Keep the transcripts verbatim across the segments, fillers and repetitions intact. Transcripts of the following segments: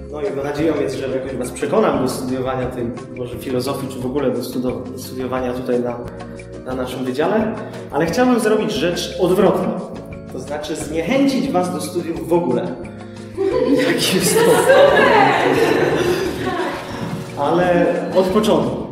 No jego nadzieją jest, że jakoś was przekonam do studiowania tej może filozofii, czy w ogóle do, do studiowania tutaj na, na naszym wydziale, ale chciałbym zrobić rzecz odwrotną. To znaczy zniechęcić was do studiów w ogóle. Jakim stopniu. Ale od początku.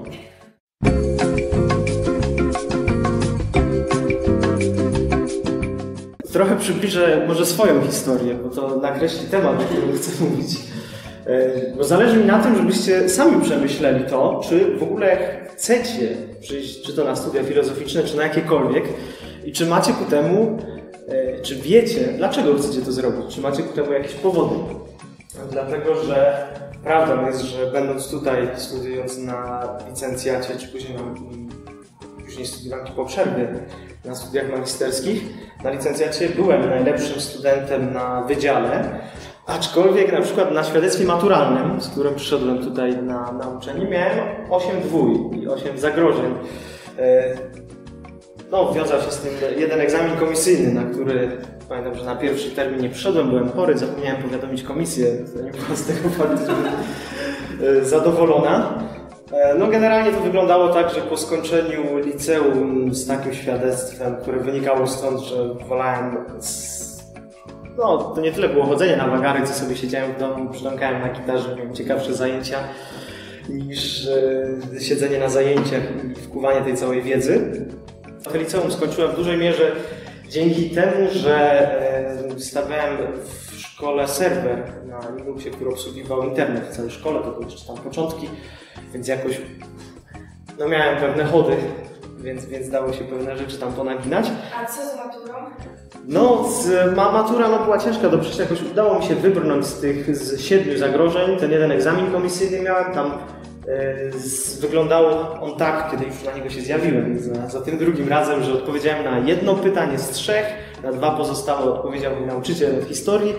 Trochę przybliżę może swoją historię, bo to nakreśli temat, o którym chcę mówić. Bo zależy mi na tym, żebyście sami przemyśleli to, czy w ogóle chcecie przyjść, czy to na studia filozoficzne, czy na jakiekolwiek, i czy macie ku temu, czy wiecie, dlaczego chcecie to zrobić, czy macie ku temu jakieś powody. Dlatego, że prawdą jest, że będąc tutaj, studiując na licencjacie, czy później, na, później studiowałem po przerwie na studiach magisterskich, na licencjacie byłem najlepszym studentem na wydziale, aczkolwiek na przykład na świadectwie maturalnym, z którym przyszedłem tutaj na, na uczenie, miałem osiem dwój i osiem zagrożeń. No, wiązał się z tym jeden egzamin komisyjny, na który pamiętam, że na pierwszy termin nie przyszedłem, byłem chory, zapomniałem powiadomić komisję, która nie była z tego faktu zadowolona. No generalnie to wyglądało tak, że po skończeniu liceum z takim świadectwem, które wynikało stąd, że wolałem... No, to nie tyle było chodzenie na wagary, co sobie siedziałem w domu, przyciągałem na gitarze, miałem ciekawsze zajęcia niż e, siedzenie na zajęciach i wkuwanie tej całej wiedzy. To liceum skończyłem w dużej mierze dzięki temu, że e, stawiałem w szkole serwer na Linuxie, który obsługiwał internet w całej szkole, to były jeszcze tam początki, więc jakoś no, miałem pewne chody, więc, więc dało się pewne rzeczy tam ponaginać. A co z maturą? No, z, ma, matura no, była ciężka do przejścia, jakoś udało mi się wybrnąć z tych z siedmiu zagrożeń. Ten jeden egzamin komisyjny miałem, tam e, z, wyglądał on tak, kiedy już na niego się zjawiłem, za, za tym drugim razem, że odpowiedziałem na jedno pytanie z trzech, na dwa pozostałe odpowiedział mi nauczyciel historii.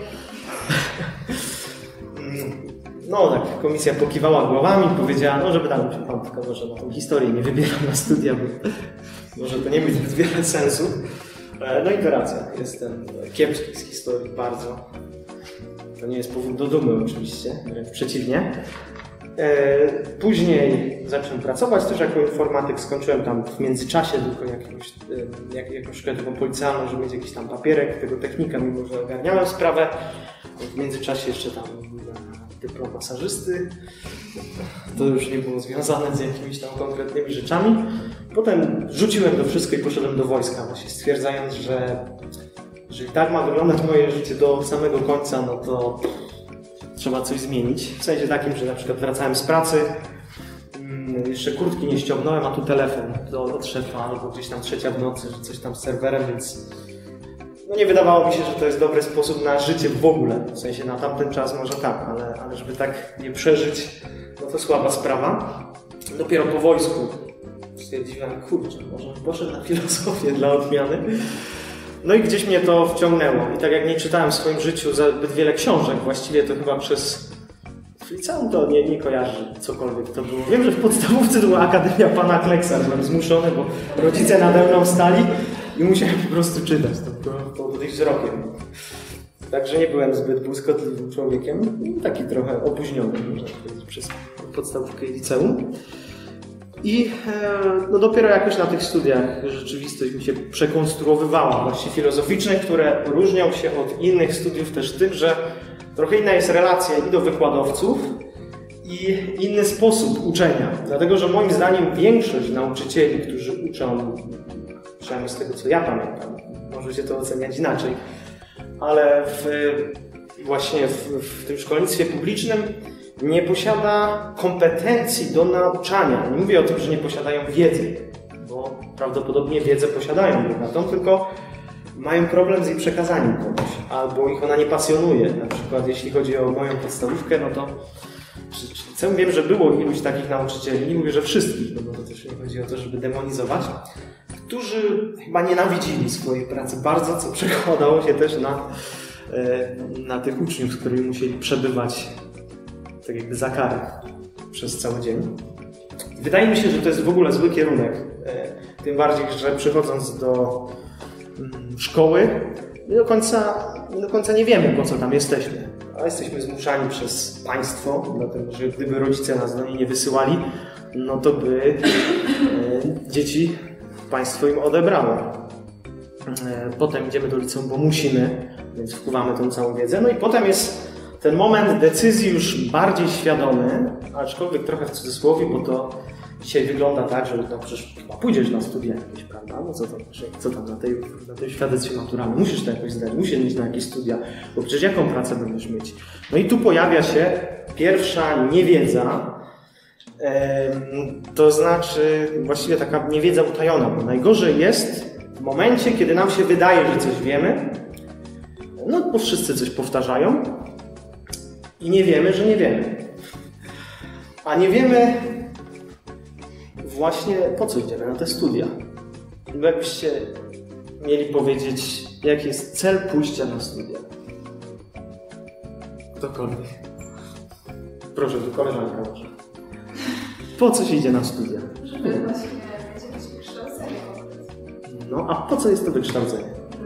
No tak, komisja pokiwała głowami, powiedziała, no żeby tam pan tylko może na tą historię nie wybieram na studia, bo może to nie mieć zbyt wiele sensu. No i to racja, jestem kiepski z historii bardzo. To nie jest powód do dumy oczywiście, wręcz przeciwnie. Później zacząłem pracować też jako informatyk, skończyłem tam w międzyczasie tylko jakąś, jak, jakąś szkołę taką policjalną, żeby mieć jakiś tam papierek tego technika, mimo że ogarniałem sprawę. W międzyczasie jeszcze tam dyplom masażysty. To już nie było związane z jakimiś tam konkretnymi rzeczami. Potem rzuciłem to wszystko i poszedłem do wojska, właśnie stwierdzając, że jeżeli tak ma wyglądać moje życie do samego końca, no to trzeba coś zmienić. W sensie takim, że na przykład wracałem z pracy, jeszcze kurtki nie ściągnąłem, a tu telefon do, do szefa, albo gdzieś tam trzecia w nocy, że coś tam z serwerem, więc no nie wydawało mi się, że to jest dobry sposób na życie w ogóle. W sensie na tamten czas może tak, ale, ale żeby tak nie przeżyć, no to słaba sprawa. Dopiero po wojsku stwierdziłem, kurczę, może poszedł na filozofię dla odmiany. No i gdzieś mnie to wciągnęło. I tak jak nie czytałem w swoim życiu zbyt wiele książek, właściwie to chyba przez liceum to nie, nie kojarzę cokolwiek to było. Wiem, że w podstawówce to była Akademia Pana Kleksa, byłem zmuszony, bo rodzice nade mną stali i musiałem po prostu czytać. To było dość wzrokiem. Także nie byłem zbyt błyskotliwym człowiekiem. Taki trochę opóźniony, można powiedzieć, przez podstawówkę i liceum. I no dopiero jakoś na tych studiach rzeczywistość mi się przekonstruowywała, właśnie filozoficznych, które różnią się od innych studiów też tym, że trochę inna jest relacja i do wykładowców i inny sposób uczenia. Dlatego, że moim zdaniem większość nauczycieli, którzy uczą, przynajmniej z tego co ja pamiętam, możecie to oceniać inaczej, ale w, właśnie w, w tym szkolnictwie publicznym nie posiada kompetencji do nauczania. Nie mówię o tym, że nie posiadają wiedzy, bo prawdopodobnie wiedzę posiadają bogatą, tylko mają problem z jej przekazaniem komuś, albo ich ona nie pasjonuje. Na przykład jeśli chodzi o moją podstawówkę, no to w liceum wiem, że było iluś takich nauczycieli, nie mówię, że wszystkich, no bo to też nie chodzi o to, żeby demonizować, którzy chyba nienawidzili swojej pracy bardzo, co przekładało się też na, na tych uczniów, z którymi musieli przebywać tak jakby za karę przez cały dzień. Wydaje mi się, że to jest w ogóle zły kierunek, tym bardziej, że przychodząc do szkoły nie do końca, nie do końca nie wiemy, po co tam jesteśmy. a jesteśmy zmuszani przez państwo, dlatego że gdyby rodzice nas do niej nie wysyłali, no to by e, dzieci państwo im odebrało. E, potem idziemy do liceum, bo musimy, więc wpływamy tą całą wiedzę. No i potem jest ten moment decyzji już bardziej świadomy, aczkolwiek trochę w cudzysłowie, bo to dzisiaj wygląda tak, że no przecież chyba pójdziesz na studia jakieś, prawda? No co tam, co tam na, tej, na tym świadectwie maturalnym? Musisz to jakoś zdać, musisz mieć na jakieś studia, bo przecież jaką pracę będziesz mieć? No i tu pojawia się pierwsza niewiedza, to znaczy właściwie taka niewiedza utajona, bo najgorzej jest w momencie, kiedy nam się wydaje, że coś wiemy, no bo wszyscy coś powtarzają i nie wiemy, że nie wiemy. A nie wiemy właśnie po co idziemy na te studia. Jakbyście mieli powiedzieć, jaki jest cel pójścia na studia. Ktokolwiek. Proszę, tu koleżanka może. Po co się idzie na studia? Żeby właśnie mieć wykształcenie. No, a po co jest to wykształcenie?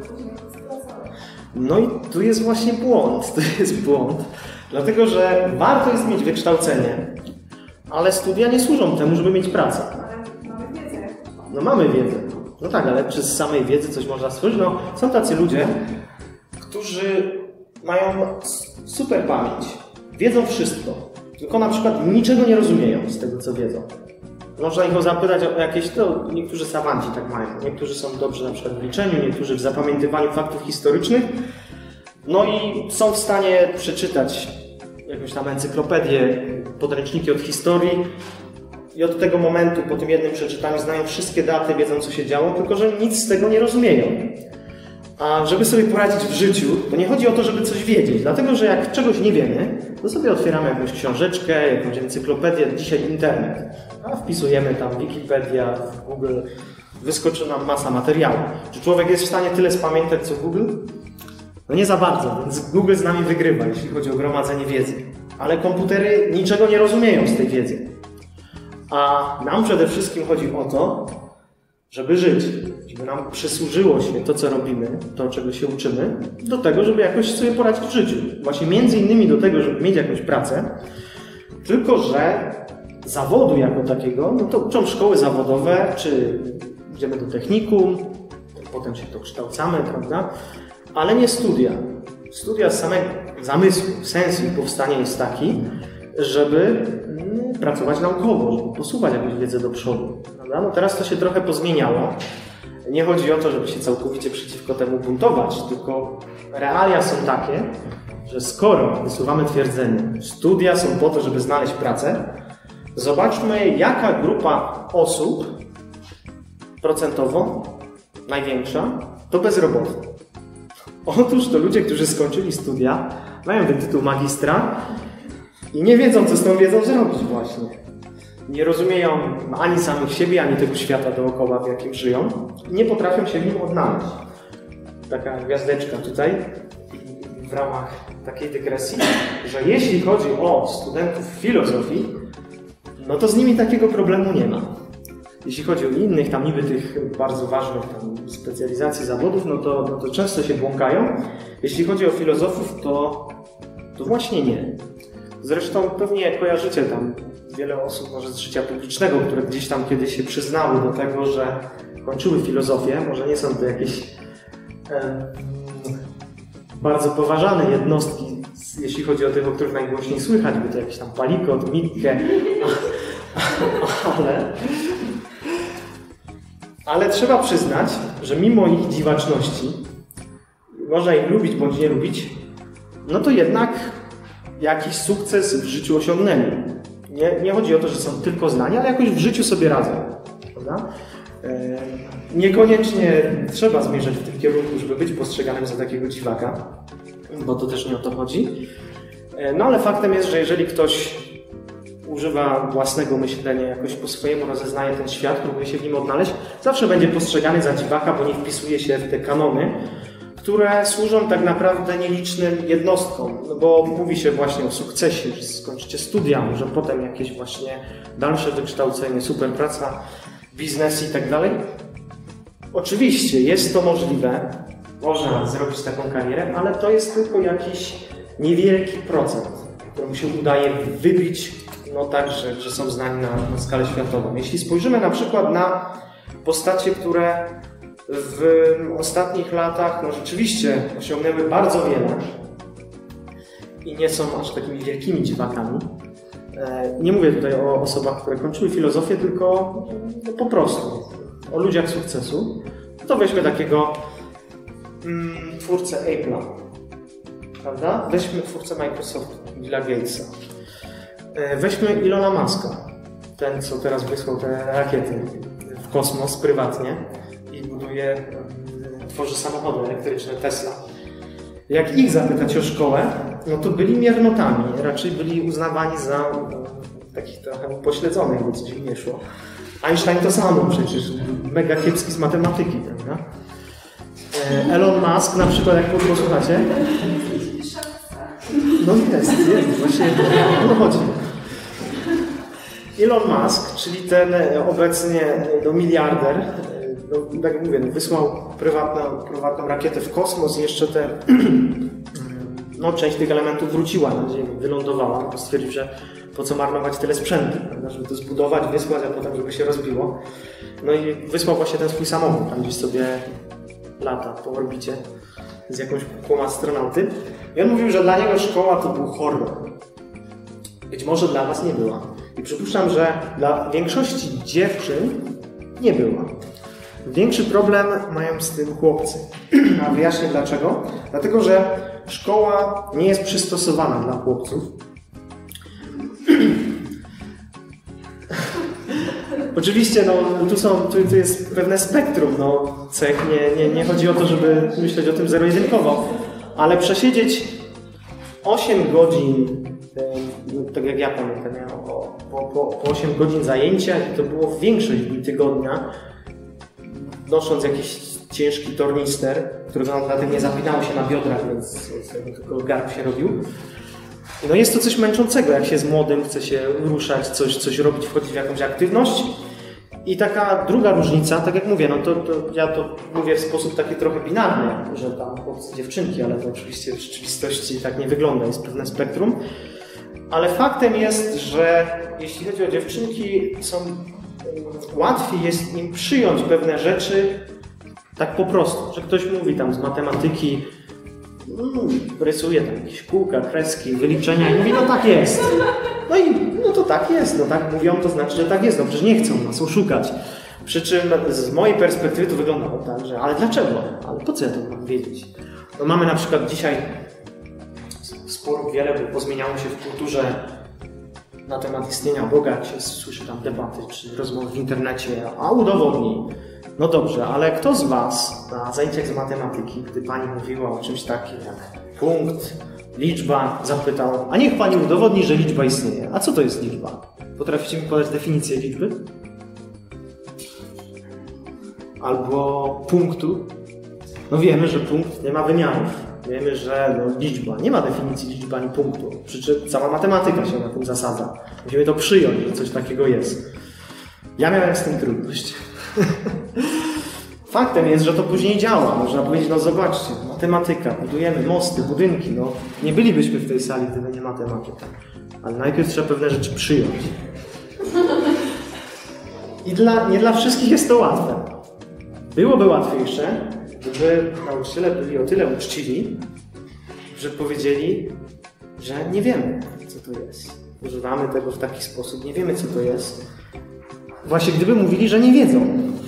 No i tu jest właśnie błąd. Tu jest błąd. Dlatego, że warto jest mieć wykształcenie, ale studia nie służą temu, żeby mieć pracę. Ale mamy wiedzę. No mamy wiedzę. No tak, ale czy z samej wiedzy coś można stworzyć? No, są tacy ludzie, którzy mają super pamięć. Wiedzą wszystko. Tylko na przykład niczego nie rozumieją z tego, co wiedzą. Można ich o zapytać o jakieś, to niektórzy sawanci tak mają. Niektórzy są dobrzy na przykład w liczeniu, niektórzy w zapamiętywaniu faktów historycznych. No i są w stanie przeczytać jakąś tam encyklopedię, podręczniki od historii i od tego momentu, po tym jednym przeczytaniu, znają wszystkie daty, wiedzą, co się działo, tylko że nic z tego nie rozumieją. A żeby sobie poradzić w życiu, to nie chodzi o to, żeby coś wiedzieć, dlatego że jak czegoś nie wiemy, to sobie otwieramy jakąś książeczkę, jakąś encyklopedię, dzisiaj internet, a wpisujemy tam Wikipedia, w Google, wyskoczy nam masa materiału. Czy człowiek jest w stanie tyle spamiętać, co Google? No nie za bardzo, więc Google z nami wygrywa, jeśli chodzi o gromadzenie wiedzy. Ale komputery niczego nie rozumieją z tej wiedzy. A nam przede wszystkim chodzi o to, żeby żyć, żeby nam przysłużyło się to, co robimy, to, czego się uczymy, do tego, żeby jakoś sobie poradzić w życiu. Właśnie między innymi do tego, żeby mieć jakąś pracę, tylko że zawodu jako takiego, no to uczą szkoły zawodowe, czy idziemy do technikum, potem się dokształcamy, prawda? Ale nie studia. Studia z samego zamysłu, sens ich powstania jest taki, żeby pracować naukowo, żeby posuwać jakąś wiedzę do przodu. Prawda? No teraz to się trochę pozmieniało. Nie chodzi o to, żeby się całkowicie przeciwko temu buntować, tylko realia są takie, że skoro wysuwamy twierdzenie, studia są po to, żeby znaleźć pracę, zobaczmy, jaka grupa osób procentowo największa to bezrobotna. Otóż to ludzie, którzy skończyli studia, mają tytuł magistra i nie wiedzą, co z tą wiedzą zrobić właśnie. Nie rozumieją ani samych siebie, ani tego świata dookoła, w jakim żyją. I nie potrafią się w nim odnaleźć. Taka gwiazdeczka tutaj w ramach takiej dygresji, że jeśli chodzi o studentów filozofii, no to z nimi takiego problemu nie ma. Jeśli chodzi o innych, tam niby tych bardzo ważnych tam specjalizacji zawodów, no to, no to często się błąkają. Jeśli chodzi o filozofów, to, to właśnie nie. Zresztą pewnie kojarzycie tam wiele osób może z życia publicznego, które gdzieś tam kiedyś się przyznały do tego, że kończyły filozofię. Może nie są to jakieś e, bardzo poważane jednostki, jeśli chodzi o tych, o których najgłośniej słychać, bo to jakiś tam Palikot, Mitke, ale... Ale trzeba przyznać, że mimo ich dziwaczności, można ich lubić bądź nie lubić, no to jednak jakiś sukces w życiu osiągnęli. Nie, nie chodzi o to, że są tylko znani, ale jakoś w życiu sobie radzą. Prawda? E, niekoniecznie trzeba zmierzać w tym kierunku, żeby być postrzeganym za takiego dziwaka, bo to też nie o to chodzi. E, no ale faktem jest, że jeżeli ktoś używa własnego myślenia, jakoś po swojemu rozeznaje ten świat, próbuje się w nim odnaleźć, zawsze będzie postrzegany za dziwaka, bo nie wpisuje się w te kanony, które służą tak naprawdę nielicznym jednostkom, no bo mówi się właśnie o sukcesie, że skończycie studia, może potem jakieś właśnie dalsze wykształcenie, super praca, biznes i tak dalej. Oczywiście jest to możliwe, można zrobić taką karierę, ale to jest tylko jakiś niewielki procent, któremu się udaje wybić, no tak, że, że są znani na, na skalę światową. Jeśli spojrzymy na przykład na postacie, które w ostatnich latach no rzeczywiście osiągnęły bardzo wiele i nie są aż takimi wielkimi dziwakami. Nie mówię tutaj o osobach, które kończyły filozofię, tylko no, po prostu o ludziach sukcesu. To weźmy takiego mm, twórcę Apple'a, prawda? Weźmy twórcę Microsoftu, Billa Gatesa. Weźmy Ilona Muska, ten co teraz wysłał te rakiety w kosmos prywatnie i buduje, tworzy samochody elektryczne Tesla. Jak ich zapytać o szkołę, no to byli miernotami, raczej byli uznawani za takich trochę upośledzonych, bo coś im nie szło. Einstein to samo przecież, mega kiepski z matematyki, prawda? Elon Musk na przykład, jak posłuchacie? No jest, jest, właśnie o to chodzi. Elon Musk, czyli ten obecnie no, miliarder, no, tak jak mówię, wysłał prywatną, prywatną rakietę w kosmos i jeszcze te, no, część tych elementów wróciła na Ziemię, wylądowała, bo stwierdził, że po co marnować tyle sprzętu, prawda, żeby to zbudować, wysłać, a potem żeby się rozbiło. No i wysłał właśnie ten swój samochód, tam gdzieś sobie lata po orbicie z jakąś kłą astronauty. I on mówił, że dla niego szkoła to był horror. Być może dla was nie była. I przypuszczam, że dla większości dziewczyn nie była. Większy problem mają z tym chłopcy. A wyjaśnię dlaczego. Dlatego, że szkoła nie jest przystosowana dla chłopców. Oczywiście, no, tu, są, tu, tu jest pewne spektrum no, cech. Nie, nie, nie chodzi o to, żeby myśleć o tym zero-jedynkowo, ale przesiedzieć osiem godzin, tak jak ja pamiętam, ja, po, po, po osiem godzin zajęcia i to było większość dni tygodnia, nosząc jakiś ciężki tornister, którego naprawdę nie zapinało się na biodrach, więc tylko garb się robił. No jest to coś męczącego, jak się z młodym chce się ruszać, coś, coś robić, wchodzić w jakąś aktywność. I taka druga różnica, tak jak mówię, no to, to ja to mówię w sposób taki trochę binarny, że tam chłopcy, dziewczynki, ale to oczywiście w rzeczywistości tak nie wygląda, jest pewne spektrum. Ale faktem jest, że jeśli chodzi o dziewczynki, są, łatwiej jest im przyjąć pewne rzeczy tak po prostu, że ktoś mówi tam z matematyki, Mm, rysuje tam jakieś kółka, kreski, wyliczenia i mówi, no tak jest. No i no to tak jest, no tak mówią, to znaczy, że tak jest, no przecież nie chcą nas oszukać. Przy czym z mojej perspektywy to wyglądało tak, że ale dlaczego? Ale po co ja to mam wiedzieć? No mamy na przykład dzisiaj sporów wiele, bo pozmieniało się w kulturze na temat istnienia Boga, jak się słyszy tam debaty czy rozmowy w internecie, a udowodnij. No dobrze, ale kto z was na zajęciach z matematyki, gdy pani mówiła o czymś takim jak punkt, liczba, zapytał, a niech pani udowodni, że liczba istnieje. A co to jest liczba? Potraficie mi podać definicję liczby? Albo punktu? No wiemy, że punkt nie ma wymiarów. Wiemy, że no, liczba, nie ma definicji liczby ani punktu. Przy czym cała matematyka się na tym zasadza. Musimy to przyjąć, że coś takiego jest. Ja miałem z tym trudność. Faktem jest, że to później działa. Można powiedzieć, no zobaczcie, matematyka, budujemy mosty, budynki, no nie bylibyśmy w tej sali, gdyby nie matematyka. Ale najpierw trzeba pewne rzeczy przyjąć. I dla, nie dla wszystkich jest to łatwe. Byłoby łatwiejsze, gdyby nauczyciele byli o tyle uczciwi, że powiedzieli, że nie wiemy, co to jest. Używamy tego w taki sposób, nie wiemy, co to jest. Właśnie gdyby mówili, że nie wiedzą.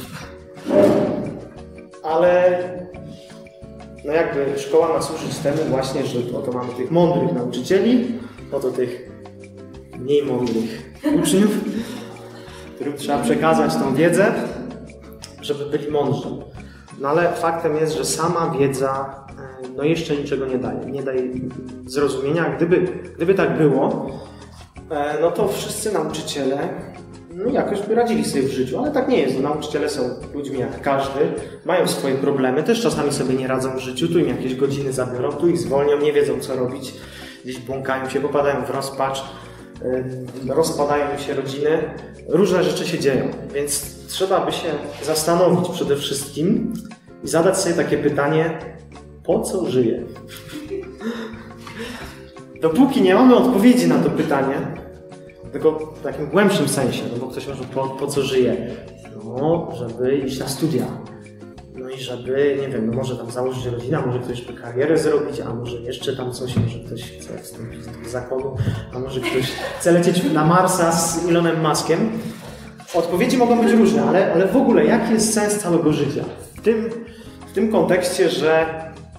Ale no jakby szkoła ma służyć temu właśnie, że oto mamy tych mądrych nauczycieli, oto tych mniej mądrych uczniów, którym trzeba przekazać tą wiedzę, żeby byli mądrzy. No ale faktem jest, że sama wiedza no jeszcze niczego nie daje. Nie daje zrozumienia. Gdyby, gdyby tak było, no to wszyscy nauczyciele no jakoś by radzili sobie w życiu, ale tak nie jest. Nauczyciele są ludźmi jak każdy, mają swoje problemy, też czasami sobie nie radzą w życiu, tu im jakieś godziny zabiorą, tu ich zwolnią, nie wiedzą co robić, gdzieś błąkają się, popadają w rozpacz, yy, rozpadają im się rodziny, różne rzeczy się dzieją, więc trzeba by się zastanowić przede wszystkim i zadać sobie takie pytanie, po co żyję? dopóki nie mamy odpowiedzi na to pytanie, tylko w takim głębszym sensie, no bo ktoś może po, po co żyje? No, żeby iść na studia. No i żeby, nie wiem, no może tam założyć rodzinę, może ktoś by karierę zrobić, a może jeszcze tam coś, może ktoś chce wstąpić do zakonu, a może ktoś chce lecieć na Marsa z Elonem Muskiem. Odpowiedzi mogą być różne, ale, ale w ogóle jaki jest sens całego życia? W tym, w tym kontekście, że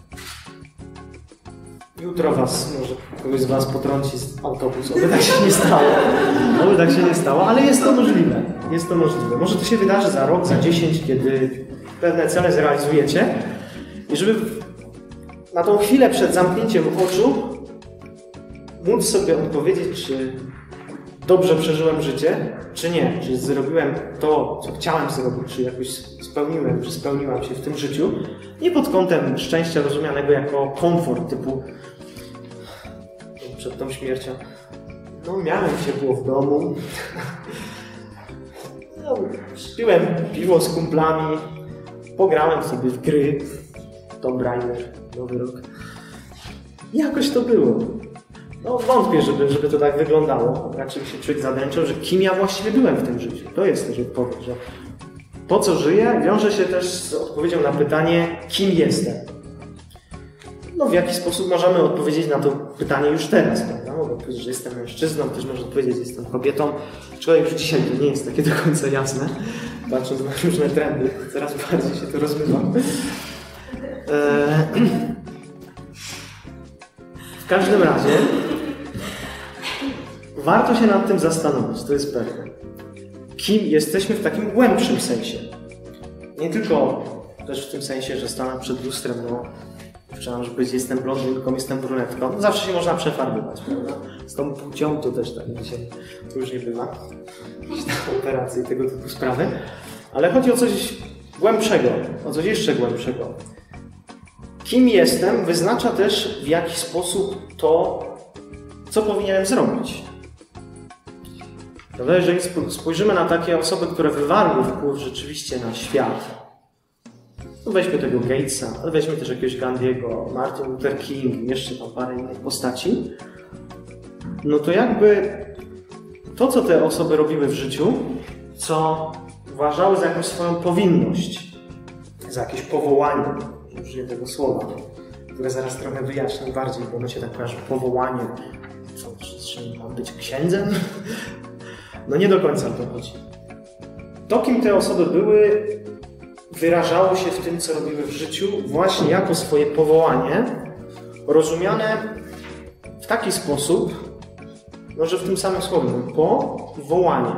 jutro was, może kogoś z was potrąci z autobus, oby tak się nie stało, oby tak się nie stało, ale jest to możliwe, jest to możliwe. Może to się wydarzy za rok, za dziesięć, kiedy pewne cele zrealizujecie i żeby na tą chwilę przed zamknięciem oczu móc sobie odpowiedzieć, czy dobrze przeżyłem życie, czy nie, czy zrobiłem to, co chciałem zrobić, czy jakoś spełniłem, czy spełniłam się w tym życiu, nie pod kątem szczęścia rozumianego jako komfort typu przed tą śmiercią. No miałem ciepło w domu, no, piłem piwo z kumplami, pograłem sobie w gry, Tomb Raider, Nowy Rok. Jakoś to było. No wątpię, żeby, żeby to tak wyglądało. Raczej się człowiek zadręczał, że kim ja właściwie byłem w tym życiu. To jest też odpowiedź, że to, co żyję, wiąże się też z odpowiedzią na pytanie, kim jestem. No w jaki sposób możemy odpowiedzieć na to pytanie już teraz, prawda? Mogę powiedzieć, że jestem mężczyzną, też można odpowiedzieć, że jestem kobietą. Aczkolwiek już dzisiaj to nie jest takie do końca jasne, patrząc na różne trendy. Coraz bardziej się to rozmywa. Eee... W każdym razie warto się nad tym zastanowić, to jest pewne. Kim jesteśmy w takim głębszym sensie. Nie tylko też w tym sensie, że stanę przed lustrem, no trzeba może powiedzieć, jestem blondynką, jestem brunetką. No, zawsze się można przefarbować, prawda? Z tą płcią to też tak dzisiaj różnie bywa. Jakieś tam operacje i tego typu sprawy. Ale chodzi o coś głębszego, o coś jeszcze głębszego. Kim jestem wyznacza też w jaki sposób to, co powinienem zrobić. Prawda? Jeżeli spojrzymy na takie osoby, które wywarły wpływ rzeczywiście na świat, no weźmy tego Gatesa, ale weźmy też jakiegoś Gandhiego, Martin Luther King, jeszcze tam parę innych postaci, no to jakby to, co te osoby robiły w życiu, co uważały za jakąś swoją powinność, za jakieś powołanie, użyję tego słowa, które zaraz trochę wyjaśnię bardziej, bo ono się tak kojarzy, powołanie, co, czy mam być księdzem? No nie do końca o to chodzi. To, kim te osoby były, wyrażało się w tym, co robiły w życiu, właśnie jako swoje powołanie, rozumiane w taki sposób, no, że w tym samym słowie, powołanie.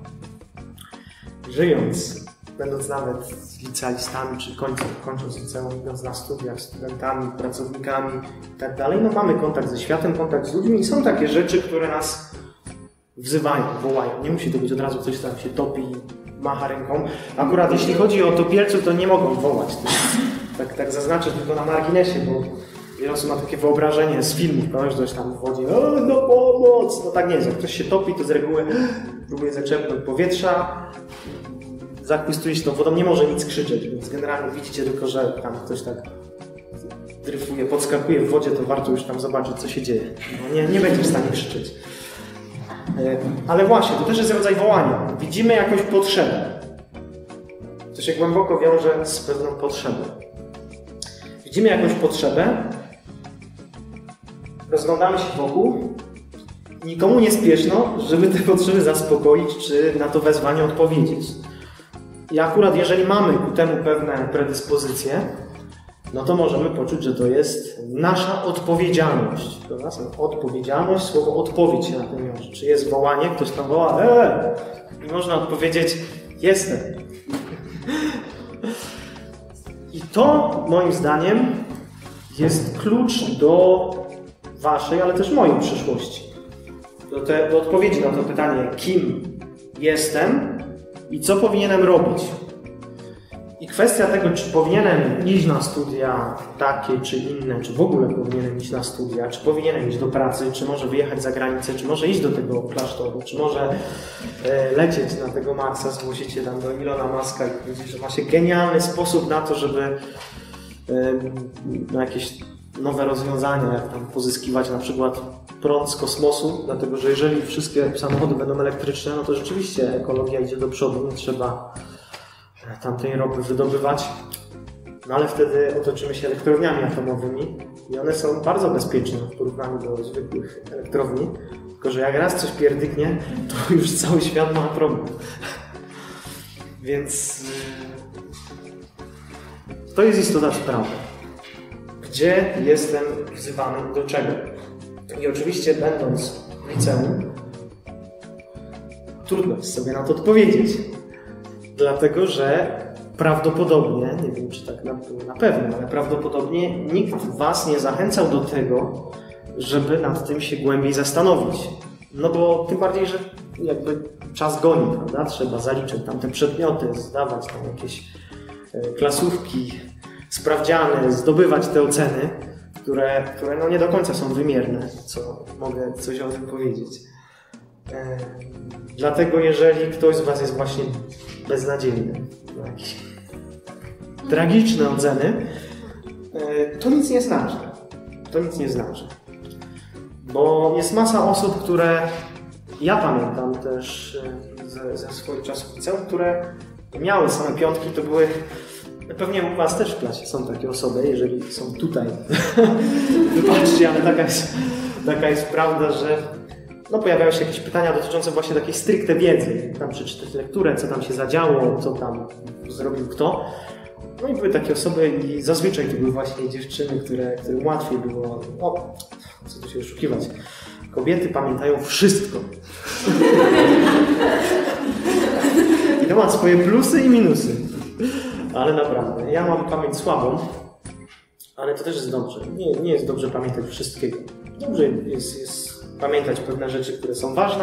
Żyjąc, będąc nawet licealistami, czy kończąc, kończąc liceum, idąc na studiach, studentami, pracownikami i tak dalej, no mamy kontakt ze światem, kontakt z ludźmi i są takie rzeczy, które nas wzywają, wołają. Nie musi to być od razu ktoś, tam się topi, macha ręką. Akurat jeśli chodzi o topielców, to nie mogą wołać. To tak, tak zaznaczę tylko na marginesie, bo wiele osób ma takie wyobrażenie z filmów, że ktoś tam w wodzie, o, no pomoc! No tak nie jest. Jak ktoś się topi, to z reguły próbuje zaczerpnąć powietrza, zachwystuje się tą wodą, nie może nic krzyczeć, więc generalnie widzicie tylko, że tam ktoś tak dryfuje, podskakuje w wodzie, to warto już tam zobaczyć, co się dzieje. No nie, nie będzie w stanie krzyczeć. Ale właśnie, to też jest rodzaj wołania. Widzimy jakąś potrzebę. To się głęboko wiąże z pewną potrzebą. Widzimy jakąś potrzebę, rozglądamy się wokół, nikomu nie spieszno, żeby te potrzeby zaspokoić, czy na to wezwanie odpowiedzieć. I akurat jeżeli mamy ku temu pewne predyspozycje, no to możemy poczuć, że to jest nasza odpowiedzialność. Prawda? Odpowiedzialność, słowo odpowiedź się na tym wiąże. Czy jest wołanie, ktoś tam woła, eee! I można odpowiedzieć, jestem. I to, moim zdaniem, jest klucz do waszej, ale też mojej przyszłości. Do, te, do odpowiedzi na to pytanie, kim jestem i co powinienem robić. I kwestia tego, czy powinienem iść na studia takie czy inne, czy w ogóle powinienem iść na studia, czy powinienem iść do pracy, czy może wyjechać za granicę, czy może iść do tego klasztoru, czy może e, lecieć na tego Marsa, zgłosić się tam do Elona Muska i powiedzieć, że ma się genialny sposób na to, żeby e, no jakieś nowe rozwiązania, jak tam pozyskiwać na przykład prąd z kosmosu, dlatego że jeżeli wszystkie samochody będą elektryczne, no to rzeczywiście ekologia idzie do przodu, nie trzeba tamtej ropy wydobywać. No ale wtedy otoczymy się elektrowniami atomowymi i one są bardzo bezpieczne w porównaniu do zwykłych elektrowni, tylko że jak raz coś pierdyknie, to już cały świat ma problem. Więc to jest istota sprawy. Gdzie jestem wzywany do czego? I oczywiście będąc w liceum, trudno jest sobie na to odpowiedzieć. Dlatego, że prawdopodobnie, nie wiem czy tak na, na pewno, ale prawdopodobnie nikt was nie zachęcał do tego, żeby nad tym się głębiej zastanowić. No bo tym bardziej, że jakby czas goni, prawda? Trzeba zaliczyć tam te przedmioty, zdawać tam jakieś klasówki, sprawdziany, zdobywać te oceny, które, które no nie do końca są wymierne, co mogę coś o tym powiedzieć. E, dlatego jeżeli ktoś z was jest właśnie beznadziejny, ma jakieś tragiczne oceny, e, to nic nie znaczy. To nic nie znaczy. Bo jest masa osób, które ja pamiętam też ze, ze swoich czasów liceum, które miały same piątki, to były. Pewnie u was też w klasie są takie osoby, jeżeli są tutaj. Wybaczcie, ale taka jest, taka jest prawda, że no, pojawiają się jakieś pytania dotyczące właśnie takiej stricte wiedzy. Tam przeczytać lekturę, co tam się zadziało, co tam zrobił kto. No i były takie osoby i zazwyczaj to były właśnie dziewczyny, które, którym łatwiej było, o, co tu się oszukiwać. Kobiety pamiętają wszystko. I to ma swoje plusy i minusy. Ale naprawdę, ja mam pamięć słabą, ale to też jest dobrze. Nie, nie jest dobrze pamiętać wszystkiego. Dobrze jest, jest pamiętać pewne rzeczy, które są ważne,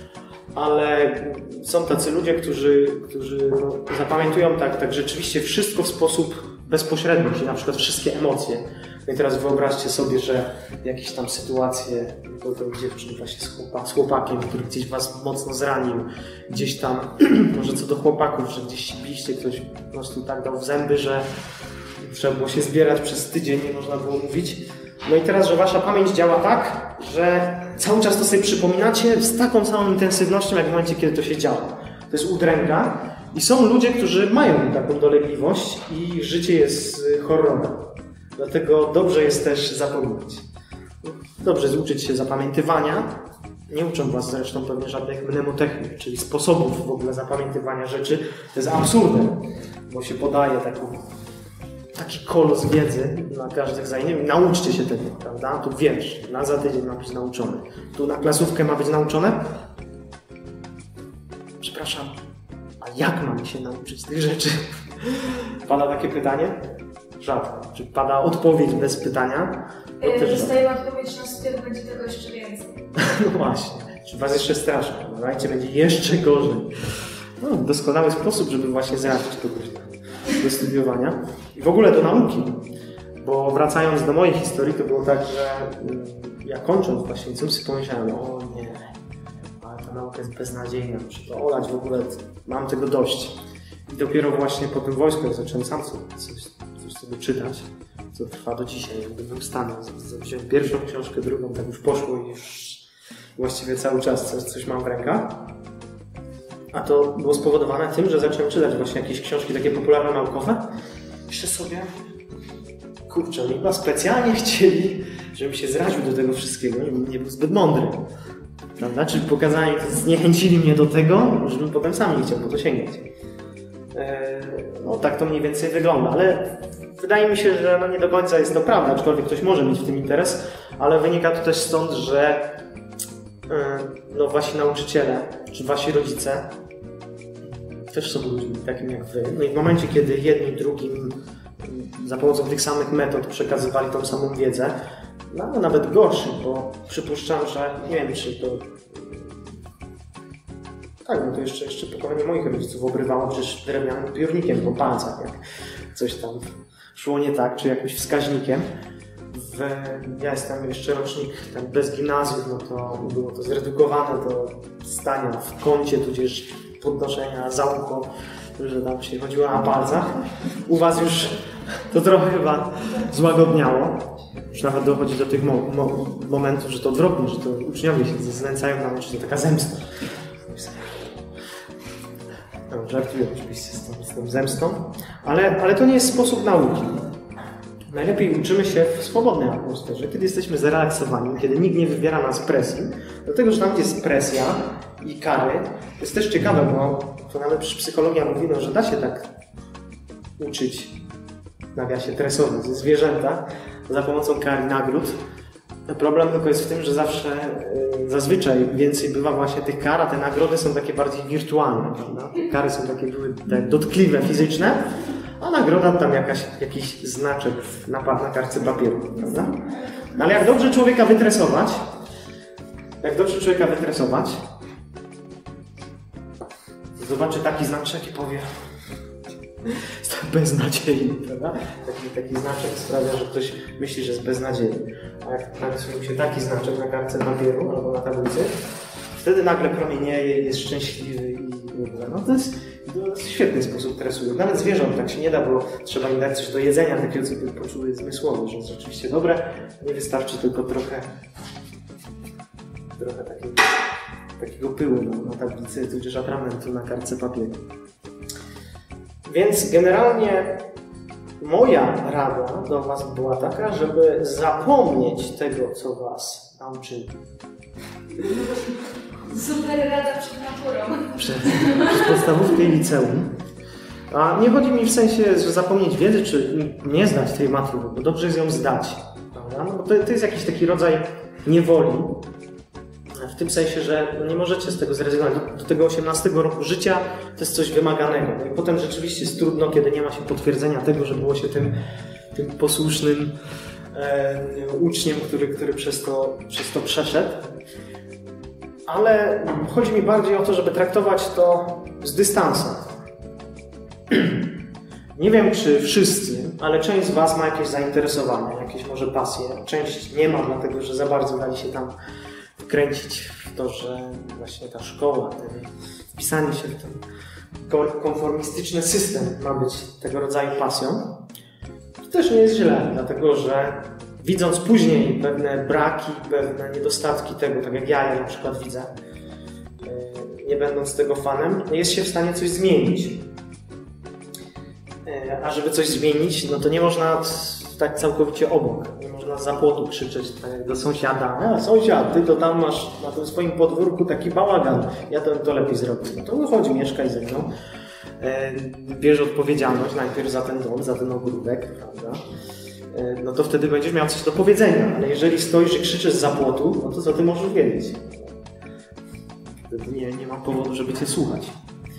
ale są tacy ludzie, którzy, którzy no, zapamiętują tak, tak rzeczywiście wszystko w sposób bezpośredni, czyli na przykład wszystkie emocje. No i teraz wyobraźcie sobie, że jakieś tam sytuacje, bo to dziewczyn właśnie z, chłopak, z chłopakiem, który gdzieś was mocno zranił, gdzieś tam, może co do chłopaków, że gdzieś biliście, ktoś po prostu tak dał w zęby, że trzeba było się zbierać przez tydzień, nie można było mówić. No i teraz, że wasza pamięć działa tak, że cały czas to sobie przypominacie z taką samą intensywnością, jak w momencie, kiedy to się działo. To jest udręka i są ludzie, którzy mają taką dolegliwość i życie jest horrorem. Dlatego dobrze jest też zapominać. Dobrze jest uczyć się zapamiętywania. Nie uczą was zresztą pewnie żadnych mnemotechnik, czyli sposobów w ogóle zapamiętywania rzeczy. To jest absurdem, bo się podaje taką, taki kolos wiedzy na każdych zajęciach. Nauczcie się tego, prawda? Tu wiersz, na za tydzień ma być nauczony. Tu na klasówkę ma być nauczone. Przepraszam, a jak mam się nauczyć tych rzeczy? Pada takie pytanie? Rzadko. Czy pada odpowiedź bez pytania? No dostajemy odpowiedź na styl, będzie tego jeszcze więcej. No właśnie. Czy was jeszcze straszy? Dajcie, będzie jeszcze gorzej. No, doskonały sposób, żeby właśnie zrazić kogoś do studiowania. I w ogóle do nauki. Bo wracając do mojej historii, to było tak, że ja kończąc właśnie liceum pomyślałem, o nie, ale ta nauka jest beznadziejna, muszę to olać, w ogóle mam tego dość. I dopiero właśnie po tym wojsku, jak zacząłem sam coś, coś sobie czytać, co trwa do dzisiaj, jakby był stan. Wziąłem pierwszą książkę, drugą, tak już poszło i już właściwie cały czas coś, coś mam w rękach. A to było spowodowane tym, że zacząłem czytać właśnie jakieś książki takie popularne, naukowe. Jeszcze sobie, kurczę, oni chyba specjalnie chcieli, żebym się zraził do tego wszystkiego, żebym nie był zbyt mądry. Prawda? Czyli pokazali, zniechęcili mnie do tego, żebym potem sam nie chciał po to sięgać. No tak to mniej więcej wygląda, ale wydaje mi się, że no nie do końca jest to prawda, aczkolwiek ktoś może mieć w tym interes, ale wynika to też stąd, że no wasi nauczyciele, czy wasi rodzice też są ludźmi takimi jak wy. No i w momencie, kiedy jedni drugim za pomocą tych samych metod przekazywali tą samą wiedzę, no nawet gorszy, bo przypuszczam, że nie wiem, czy to tak, no to jeszcze, jeszcze pokolenie moich rodziców obrywało przecież drewnianym piórnikiem po palcach, jak coś tam szło nie tak, czy jakimś wskaźnikiem. W, ja jestem jeszcze rocznik ten bez gimnazjum, no to było to zredukowane do stania w kącie, tudzież podnoszenia za ucho, że tam się chodziło na palcach. U was już to trochę chyba złagodniało. Już nawet dochodzi do tych mo mo momentów, że to odwrotnie, że to uczniowie się znęcają na nauczyciela, taka zemsta. No, żartuję oczywiście z tą, z tą zemstą, ale, ale to nie jest sposób nauki. Najlepiej uczymy się w swobodnej atmosferze, kiedy jesteśmy zrelaksowani, kiedy nikt nie wywiera nas presji. Dlatego, że tam jest presja i kary. To jest też ciekawe, bo to nawet psychologia mówi, no, że da się tak uczyć, w nawiasie tresować zwierzęta za pomocą kar i nagród. Problem tylko jest w tym, że zawsze, zazwyczaj więcej bywa właśnie tych kar, a te nagrody są takie bardziej wirtualne, prawda? Te kary są takie były tak dotkliwe, fizyczne, a nagroda tam jakaś, jakiś znaczek na, na kartce papieru, prawda? No ale jak dobrze człowieka wytresować, jak dobrze człowieka wytresować, zobaczy taki znaczek i powie, jest beznadziejny, prawda? Taki, taki znaczek sprawia, że ktoś myśli, że jest beznadziejny. A jak narysuje się taki znaczek na kartce papieru albo na tablicy, wtedy nagle promienieje, jest szczęśliwy i no to jest, to jest świetny sposób tresuje. Nawet zwierząt tak się nie da, bo trzeba im dać coś do jedzenia, takiego co by poczuły zmysłowo, że jest rzeczywiście dobre. Nie wystarczy tylko trochę trochę takiego, takiego pyłu na, na tablicy, tudzież atramentu na kartce papieru. Więc generalnie moja rada do Was była taka, żeby zapomnieć tego, co Was nauczyli. Super rada przed maturą. Przed, przed podstawówkę i liceum. A nie chodzi mi w sensie, że zapomnieć wiedzy, czy nie zdać tej matury, bo dobrze jest ją zdać. Prawda? No bo to, to jest jakiś taki rodzaj niewoli. W tym sensie, że nie możecie z tego zrezygnować. Do, do tego osiemnastego roku życia to jest coś wymaganego. No i potem rzeczywiście jest trudno, kiedy nie ma się potwierdzenia tego, że było się tym, tym posłusznym e, uczniem, który, który przez, to, przez to przeszedł. Ale chodzi mi bardziej o to, żeby traktować to z dystansem. Nie wiem, czy wszyscy, ale część z Was ma jakieś zainteresowania, jakieś może pasje. Część nie ma, dlatego że za bardzo dali się tam wkręcić w to, że właśnie ta szkoła, ten wpisanie się w ten konformistyczny system ma być tego rodzaju pasją. To też nie jest źle, dlatego że widząc później pewne braki, pewne niedostatki tego, tak jak ja je na przykład widzę, nie będąc tego fanem, jest się w stanie coś zmienić. A żeby coś zmienić, no to nie można tak całkowicie obok. Nie można za płotu krzyczeć tak jak do sąsiada. A sąsiad, ty to tam masz na tym swoim podwórku taki bałagan. Ja to, to lepiej zrobię. No to wychodzi, mieszkaj ze mną. Bierz odpowiedzialność najpierw za ten dom, za ten ogródek, prawda? No to wtedy będziesz miał coś do powiedzenia. Ale jeżeli stoisz i krzyczysz za płotu, no to co ty możesz wiedzieć? Wtedy nie, nie ma powodu, żeby cię słuchać.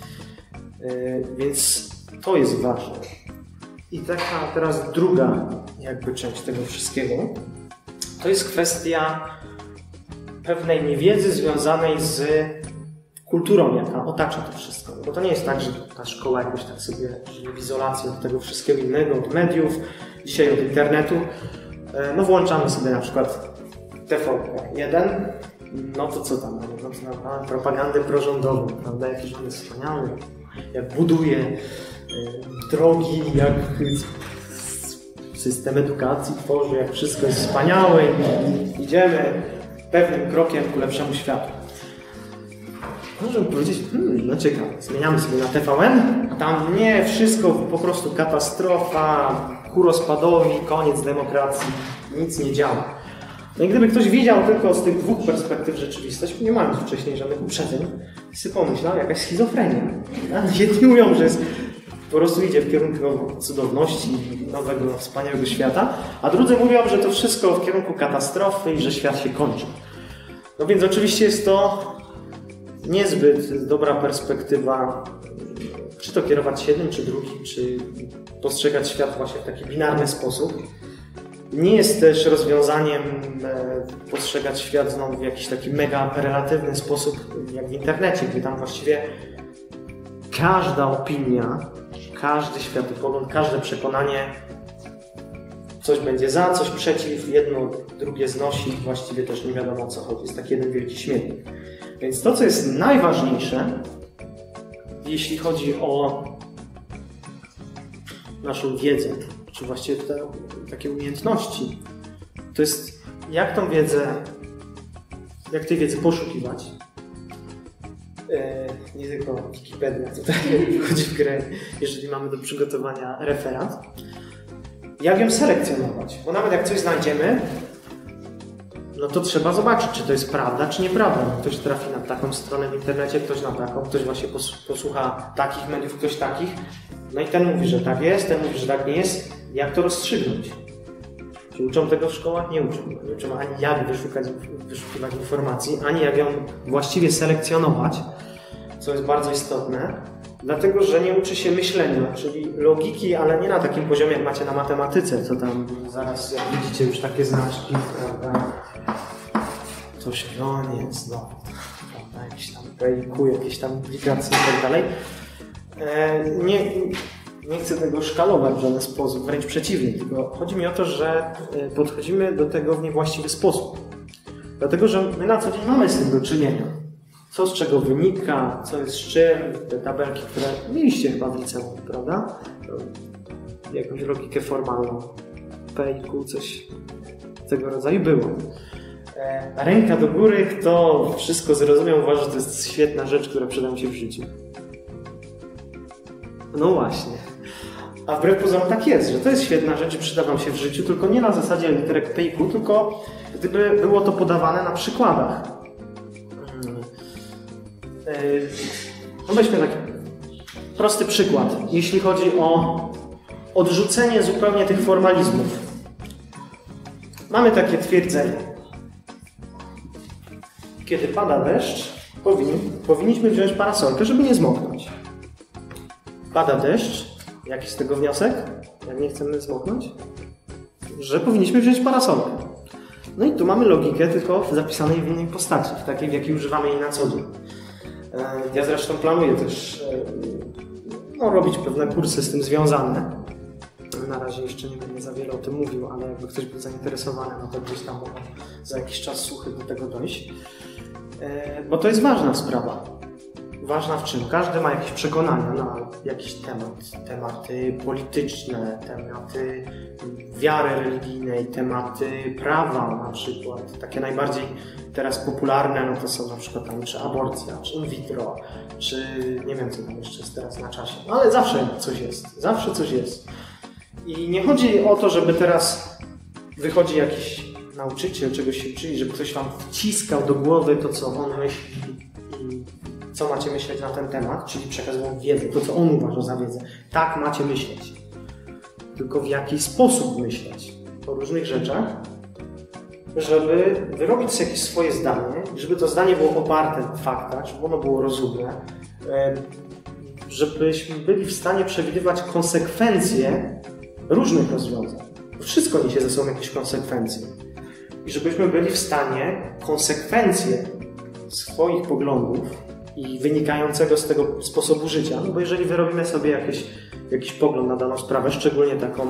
Więc to jest ważne. I taka teraz druga jakby część tego wszystkiego, to jest kwestia pewnej niewiedzy związanej z kulturą, jaka otacza to wszystko. Bo to nie jest tak, że ta szkoła jakoś tak sobie żyje w izolacji od tego wszystkiego innego, od mediów, dzisiaj od internetu. No włączamy sobie na przykład T V P jeden, no to co tam, no to mamy propagandę prorządową, prawda, jakiś on jest wspaniały, jak buduje drogi, jak system edukacji tworzy, jak wszystko jest wspaniałe i idziemy pewnym krokiem ku lepszemu światu. Możemy powiedzieć, hmm, no ciekawe, zmieniamy sobie na T V N, a tam nie, wszystko po prostu katastrofa, ku rozpadowi, koniec demokracji, nic nie działa. No i gdyby ktoś widział tylko z tych dwóch perspektyw rzeczywistość, nie mając wcześniej żadnych uprzedzeń, sobie pomyślał, jakaś schizofrenia. Jedni mówią, że jest, po prostu idzie w kierunku cudowności, nowego, wspaniałego świata, a drudzy mówią, że to wszystko w kierunku katastrofy i że świat się kończy. No więc oczywiście jest to niezbyt dobra perspektywa, czy to kierować się jednym, czy drugim, czy postrzegać świat właśnie w taki binarny sposób. Nie jest też rozwiązaniem postrzegać świat znowu w jakiś taki mega relatywny sposób, jak w internecie, gdzie tam właściwie każda opinia, każdy światopogląd, każde przekonanie coś będzie za, coś przeciw, jedno, drugie znosi, właściwie też nie wiadomo o co chodzi. Jest taki jeden wielki śmietnik. Więc to, co jest najważniejsze, jeśli chodzi o naszą wiedzę, czy właściwie te takie umiejętności to jest jak tą wiedzę, jak tej wiedzy poszukiwać. Nie tylko Wikipedia tutaj wchodzi w grę, jeżeli mamy do przygotowania referat. Jak ją selekcjonować? Bo nawet jak coś znajdziemy, no to trzeba zobaczyć, czy to jest prawda, czy nieprawda. Ktoś trafi na taką stronę w internecie, ktoś na taką, ktoś właśnie posłucha takich mediów, ktoś takich. No i ten mówi, że tak jest, ten mówi, że tak nie jest. Jak to rozstrzygnąć? Czy uczą tego w szkołach? Nie uczą. Nie uczą ani jak wyszukać, wyszukiwać informacji, ani jak ją właściwie selekcjonować, co jest bardzo istotne, dlatego że nie uczy się myślenia, czyli logiki, ale nie na takim poziomie, jak macie na matematyce, co tam zaraz, jak widzicie, już takie znaczki, prawda? Coś, no nie, znowu, prawda, jakieś tam P I Q, jakieś tam implikacje i tak dalej. E, nie, nie chcę tego szkalować w żaden sposób, wręcz przeciwnie, tylko chodzi mi o to, że podchodzimy do tego w niewłaściwy sposób. Dlatego, że my na co dzień mamy z tym do czynienia. Co z czego wynika, co jest z czym, te tabelki, które mieliście chyba w liceum, prawda? Jakąś logikę formalną, P I Q, coś tego rodzaju było. E, ręka do góry, kto wszystko zrozumiał, uważa, że to jest świetna rzecz, która przyda mu się w życiu. No właśnie. A wbrew pozorom tak jest, że to jest świetna rzecz i przyda wam się w życiu, tylko nie na zasadzie literek P I Q, tylko gdyby było to podawane na przykładach. No weźmy taki prosty przykład, jeśli chodzi o odrzucenie zupełnie tych formalizmów. Mamy takie twierdzenie. Kiedy pada deszcz, powinni, powinniśmy wziąć parasolkę, żeby nie zmoknąć. Pada deszcz, jaki z tego wniosek? Jak nie chcemy zmoknąć? Że powinniśmy wziąć parasolkę. No i tu mamy logikę, tylko zapisanej w innej postaci, w takiej, w jakiej używamy jej na co dzień. Ja zresztą planuję też no, robić pewne kursy z tym związane. Na razie jeszcze nie będę za wiele o tym mówił, ale jakby ktoś był zainteresowany, no to gdzieś tam mogą za jakiś czas słuchy do tego dojść. Bo to jest ważna sprawa. Ważna w czym? Każdy ma jakieś przekonania na jakiś temat. Tematy polityczne, tematy wiary religijnej, tematy prawa na przykład. Takie najbardziej teraz popularne, no to są na przykład tam czy aborcja, czy in vitro, czy nie wiem co tam jeszcze jest teraz na czasie. No ale zawsze coś jest. Zawsze coś jest. I nie chodzi o to, żeby teraz wychodzi jakiś nauczyciel, czegoś się uczyli, żeby ktoś wam wciskał do głowy to, co on myśli i co macie myśleć na ten temat, czyli przekazywał wiedzę, to, co on uważa za wiedzę. Tak macie myśleć. Tylko w jaki sposób myśleć o różnych rzeczach, żeby wyrobić sobie jakieś swoje zdanie, żeby to zdanie było oparte na faktach, żeby ono było rozumne, żebyśmy byli w stanie przewidywać konsekwencje różnych rozwiązań. Wszystko niesie ze sobą jakieś konsekwencje. I żebyśmy byli w stanie konsekwencje swoich poglądów i wynikającego z tego sposobu życia, no bo jeżeli wyrobimy sobie jakieś, jakiś pogląd na daną sprawę, szczególnie taką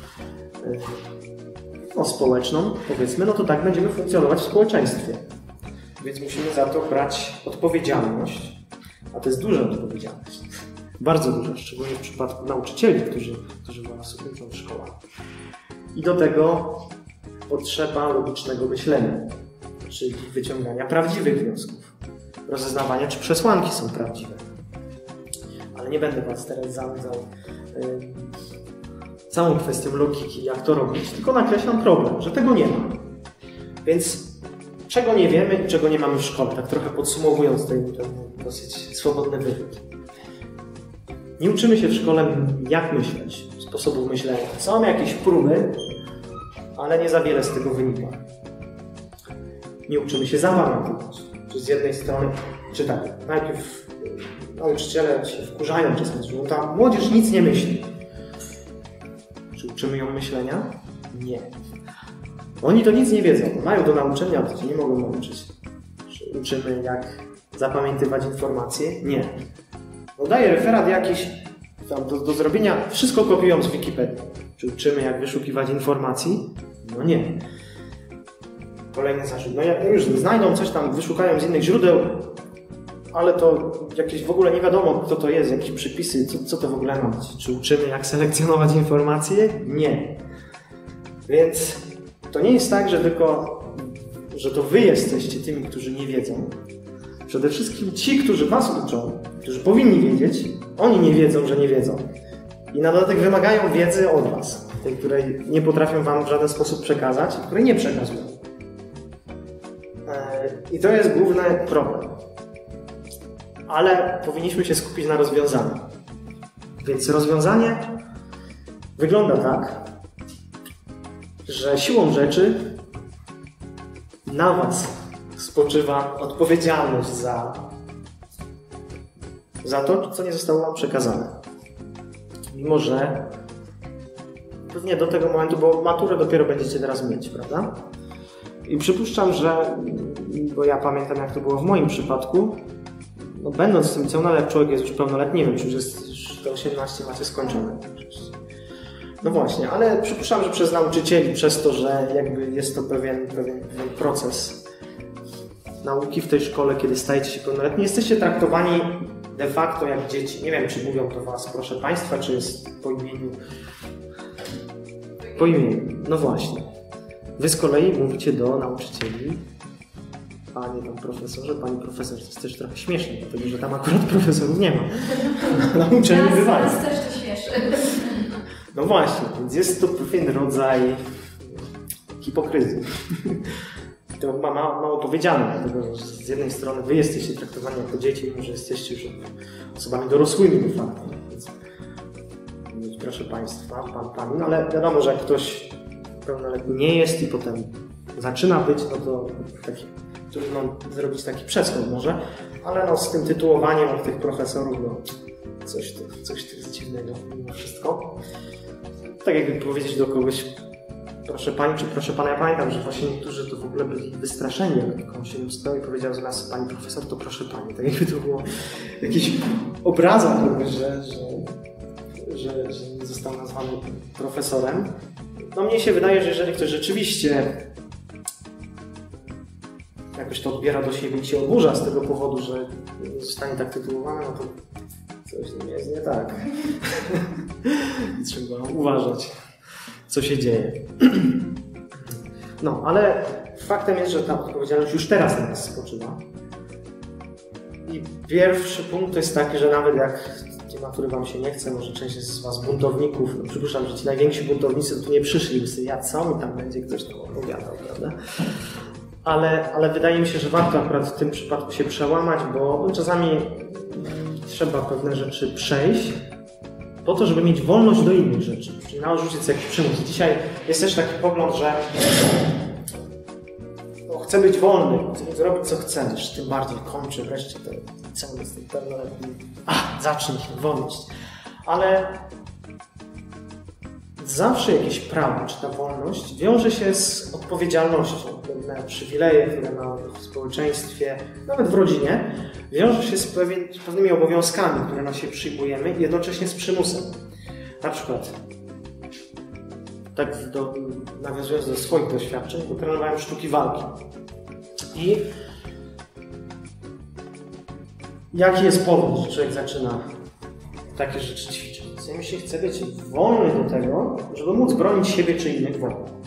no, społeczną, powiedzmy, no to tak będziemy funkcjonować w społeczeństwie. Więc musimy za to brać odpowiedzialność, a to jest duża odpowiedzialność. Bardzo duża, szczególnie w przypadku nauczycieli, którzy, którzy was uczą w szkołach. I do tego potrzeba logicznego myślenia, czyli wyciągania prawdziwych wniosków, rozeznawania, czy przesłanki są prawdziwe. Ale nie będę was teraz zanudzał yy, całą kwestią logiki, jak to robić, tylko nakreślam problem, że tego nie ma. Więc czego nie wiemy i czego nie mamy w szkole, tak trochę podsumowując ten, ten dosyć swobodny wywiad. Nie uczymy się w szkole, jak myśleć, sposobów myślenia. Są jakieś próby, ale nie za wiele z tego wynika. Nie uczymy się zapamiętywać. Czy z jednej strony, czy tak, najpierw nauczyciele się wkurzają czasem, że ta młodzież nic nie myśli. Czy uczymy ją myślenia? Nie. Oni to nic nie wiedzą. Mają do nauczenia, to się nie mogą nauczyć. Czy uczymy, jak zapamiętywać informacje? Nie. No daję referat jakiś tam do, do zrobienia, wszystko kopiują z Wikipedii. Czy uczymy, jak wyszukiwać informacji? No nie. Kolejny zarzut. No już znajdą coś tam, wyszukają z innych źródeł, ale to jakieś w ogóle nie wiadomo, kto to jest, jakieś przypisy, co, co to w ogóle ma być. Czy uczymy, jak selekcjonować informacje? Nie. Więc to nie jest tak, że tylko, że to wy jesteście tymi, którzy nie wiedzą. Przede wszystkim ci, którzy was uczą, którzy powinni wiedzieć, oni nie wiedzą, że nie wiedzą. I na dodatek wymagają wiedzy od was, tej, której nie potrafią wam w żaden sposób przekazać, której nie przekazują. I to jest główny problem. Ale powinniśmy się skupić na rozwiązaniu. Więc rozwiązanie wygląda tak, że siłą rzeczy na was spoczywa odpowiedzialność za, za to, co nie zostało wam przekazane. Mimo że pewnie do tego momentu, bo maturę dopiero będziecie teraz mieć, prawda? I przypuszczam, że, bo ja pamiętam, jak to było w moim przypadku, no będąc w tym liceum, ale jak człowiek jest już pełnoletni, nie wiem, czy już jest już te osiemnaście macie skończone. No właśnie, ale przypuszczam, że przez nauczycieli, przez to, że jakby jest to pewien, pewien, pewien proces nauki w tej szkole, kiedy stajecie się pełnoletni, jesteście traktowani de facto jak dzieci. Nie wiem, czy mówią do was proszę państwa, czy jest po imieniu. Po imieniu, no właśnie. Wy z kolei mówicie do nauczycieli, panie tam profesorze, pani profesor, to jest też trochę śmieszne, dlatego że tam akurat profesorów nie ma. Na uczelni bywają. Nas też to śmieszy. No właśnie, więc jest to pewien rodzaj hipokryzji. To ma mało powiedziane, dlatego że z jednej strony wy jesteście traktowani jako dzieci, mimo że jesteście już osobami dorosłymi de facto. Więc, proszę państwa, pan, pani, no ale wiadomo, że jak ktoś pełnoletni nie jest i potem zaczyna być, no to taki, trudno zrobić taki przeskok może, ale no z tym tytułowaniem od tych profesorów, no coś to, coś to jest dziwnego mimo wszystko. Tak jakby powiedzieć do kogoś proszę pani, czy proszę pana, ja pamiętam, że właśnie niektórzy to w ogóle byli wystraszeni, jak komuś się stał i powiedział zamiast pani profesor, to proszę pani. Tak jakby to było jakiś obrazek, że, że, że, że nie został nazwany profesorem. No mnie się wydaje, że jeżeli ktoś rzeczywiście jakoś to odbiera do siebie i się oburza z tego powodu, że zostanie tak tytułowany, no to coś z nim jest nie tak. Trzeba uważać, co się dzieje. No, ale faktem jest, że ta odpowiedzialność już teraz na nas spoczywa. I pierwszy punkt to jest taki, że nawet jak tej matury wam się nie chce, może część z was buntowników, no przypuszczam, że ci najwięksi buntownicy tu nie przyszli, by sobie, ja co mi tam będzie ktoś tam opowiadał, prawda? Ale, ale wydaje mi się, że warto akurat w tym przypadku się przełamać, bo czasami trzeba pewne rzeczy przejść po to, żeby mieć wolność do innych rzeczy, czyli narzucić jakiś przymus. Dzisiaj jest też taki pogląd, że no, chcę być wolny, chcę zrobić co chcesz, tym bardziej kończę wreszcie to cały jestem pełnoletni. A, zacznij się wolność. Ale zawsze jakieś prawo, czy ta wolność wiąże się z odpowiedzialnością. Pewne przywileje, które mamy w społeczeństwie, nawet w rodzinie, wiąże się z, pewien, z pewnymi obowiązkami, które na siebie przyjmujemy i jednocześnie z przymusem. Na przykład, tak do, nawiązując do swoich doświadczeń, bo trenowałem sztuki walki. I jaki jest powód, że człowiek zaczyna takie rzeczy ćwiczyć? Ja myślę, chcę być wolny do tego, żeby móc bronić siebie czy innych wolno.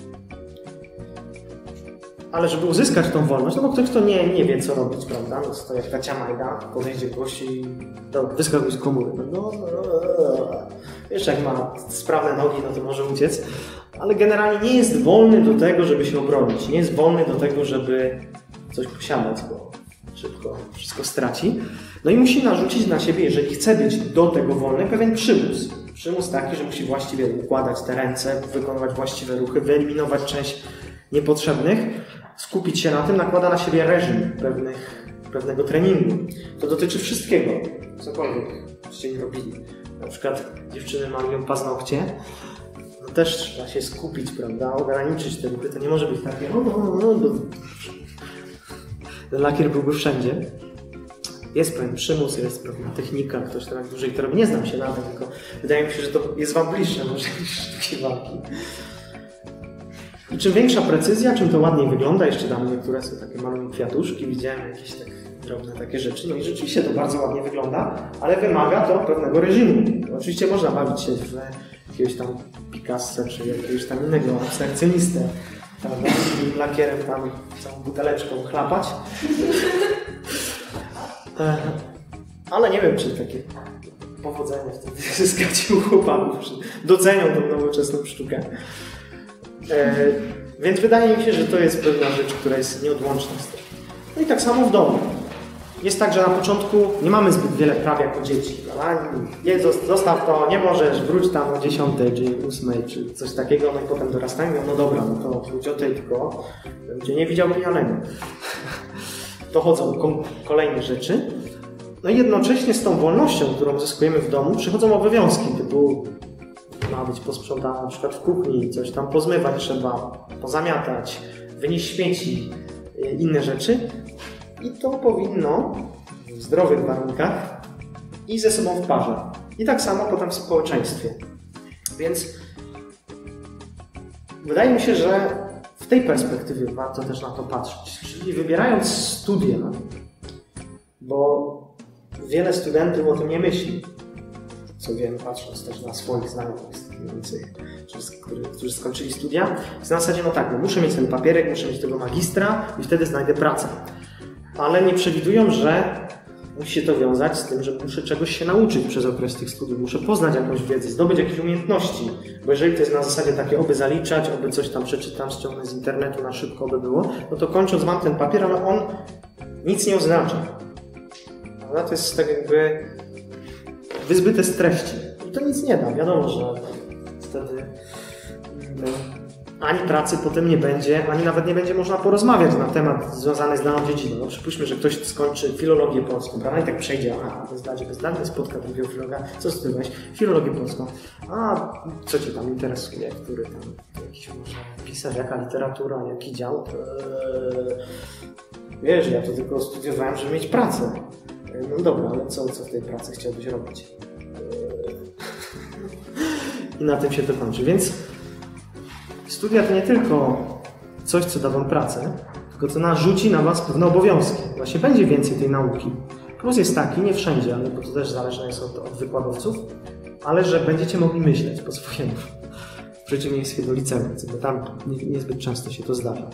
Ale żeby uzyskać tą wolność, no bo ktoś, kto nie, nie wie, co robić, prawda? No to jak Kacia Majda, podejdzie gość i wyskakuj z komuny. No, no, no, wiesz, jak ma sprawne nogi, no to może uciec. Ale generalnie nie jest wolny do tego, żeby się obronić. Nie jest wolny do tego, żeby coś posiadać, bo szybko wszystko straci. No i musi narzucić na siebie, jeżeli chce być do tego wolny, pewien przymus. Przymus taki, że musi właściwie układać te ręce, wykonywać właściwe ruchy, wyeliminować część niepotrzebnych, skupić się na tym, nakłada na siebie reżim pewnych, pewnego treningu. To dotyczy wszystkiego, cokolwiek byście nie robili. Na przykład dziewczyny malują paznokcie, no też trzeba się skupić, prawda, ograniczyć te ruchy, to nie może być takie no, no, no, no. Ten lakier byłby wszędzie. Jest pewien przymus, jest pewna technika, ktoś tak dłużej to robi, nie znam się na tym, tylko wydaje mi się, że to jest wam bliższe może niż sztuki walki. I czym większa precyzja, czym to ładniej wygląda, jeszcze tam niektóre są takie małe kwiatuszki, widziałem jakieś tak drobne takie rzeczy, no i rzeczywiście to bardzo ładnie wygląda, ale wymaga to pewnego reżimu. Oczywiście można bawić się w jakiegoś tam Picassa, czy jakiegoś tam innego abstrakcjonistę, prawda? I lakierem tam całą buteleczką chlapać. Ale nie wiem, czy takie powodzenie wtedy zyskać u chłopaków, czy docenią tą nowoczesną sztukę. E, więc wydaje mi się, że to jest pewna rzecz, która jest nieodłączna z tym. No i tak samo w domu. Jest tak, że na początku nie mamy zbyt wiele praw jako dzieci. Nie, zostaw to, nie możesz, wróć tam o dziesiątej, czy ósmej, czy coś takiego, no i potem dorastają, no dobra, no to wróć o tej, tylko gdzie nie widział pijanego. Dochodzą kolejne rzeczy. No i jednocześnie z tą wolnością, którą uzyskujemy w domu, przychodzą obowiązki, typu ma być posprzątane na przykład w kuchni, coś tam pozmywać trzeba, pozamiatać, wynieść śmieci, inne rzeczy. I to powinno w zdrowych warunkach iść ze sobą w parze. I tak samo potem w społeczeństwie. Więc wydaje mi się, że w tej perspektywie warto też na to patrzeć. Czyli wybierając studia, bo wiele studentów o tym nie myśli. Co wiem, patrząc też na swoich znajomych, którzy skończyli studia. W zasadzie, no tak, no muszę mieć ten papierek, muszę mieć tego magistra i wtedy znajdę pracę. Ale nie przewidują, że musi się to wiązać z tym, że muszę czegoś się nauczyć przez okres tych studiów, muszę poznać jakąś wiedzę, zdobyć jakieś umiejętności, bo jeżeli to jest na zasadzie takie oby zaliczać, oby coś tam przeczytam, ściągnę z internetu na szybko, oby było, no to kończąc mam ten papier, ale on nic nie oznacza. Prawda? To jest tak jakby wyzbyte z treści i to nic nie da. Wiadomo, że wtedy no, ani pracy potem nie będzie, ani nawet nie będzie można porozmawiać na temat związany z daną dziedziną. No, przypuśćmy, że ktoś skończy filologię polską, prawda? I tak przejdzie, a bezdadzie, bezdadzie, spotka drugiego filologa, co studiowałeś? Filologię polską. A co Cię tam interesuje? Który tam jakiś może pisarz, jaka literatura, jaki dział? Eee, wiesz, ja to tylko studiowałem, żeby mieć pracę. Eee, no dobra, ale co, co w tej pracy chciałbyś robić? Eee, I na tym się to kończy, więc studia to nie tylko coś, co da Wam pracę, tylko co narzuci na Was pewne obowiązki. Właśnie będzie więcej tej nauki. Plus jest taki, nie wszędzie, ale bo to też zależne jest od, od wykładowców, ale że będziecie mogli myśleć po swojemu. W przeciwieństwie do liceum, bo tam nie, niezbyt często się to zdarza.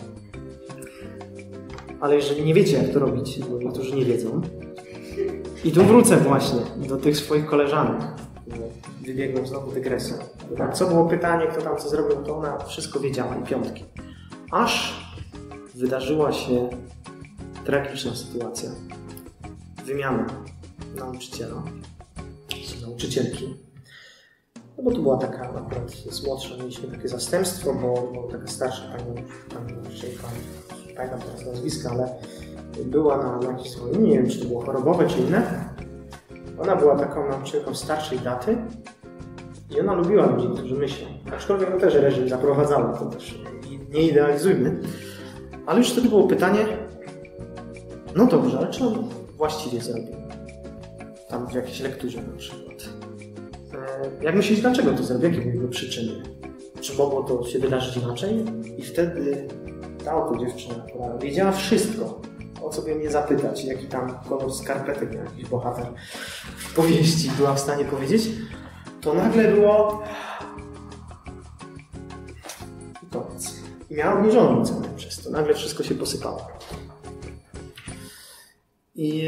Ale jeżeli nie wiecie, jak to robić, bo niektórzy nie wiedzą, i tu wrócę właśnie do tych swoich koleżanek. Wybiegną znowu dygresją. Co było pytanie, kto tam co zrobił, to ona wszystko wiedziała i piątki. Aż wydarzyła się tragiczna sytuacja. Wymiana nauczyciela, czy nauczycielki. No bo to była taka, akurat z młodsza mieliśmy takie zastępstwo, bo, bo taka starsza pani, pani nauczycielka, nie pamiętam teraz nazwiska, ale była na, na jakieś swoje, nie wiem, czy to było chorobowe, czy inne. Ona była taką nauczycielką starszej daty i ona lubiła ludzi, którzy myślą. Aczkolwiek no też reżim zaprowadzała, to też nie idealizujmy. Ale już wtedy było pytanie, no dobrze, ale czy on właściwie zrobił? Tam w jakiejś lekturze na przykład. Jak myślisz, dlaczego to zrobił? Jakie były jego przyczyny? Czy mogło to się wydarzyć inaczej? I wtedy ta oto dziewczyna, która wiedziała wszystko, o co by mnie zapytać, jaki tam kolor skarpetek miał jakiś bohater w powieści była w stanie powiedzieć, to nagle było i koniec. I miała obniżoną ocenę przez to. Nagle wszystko się posypało. I,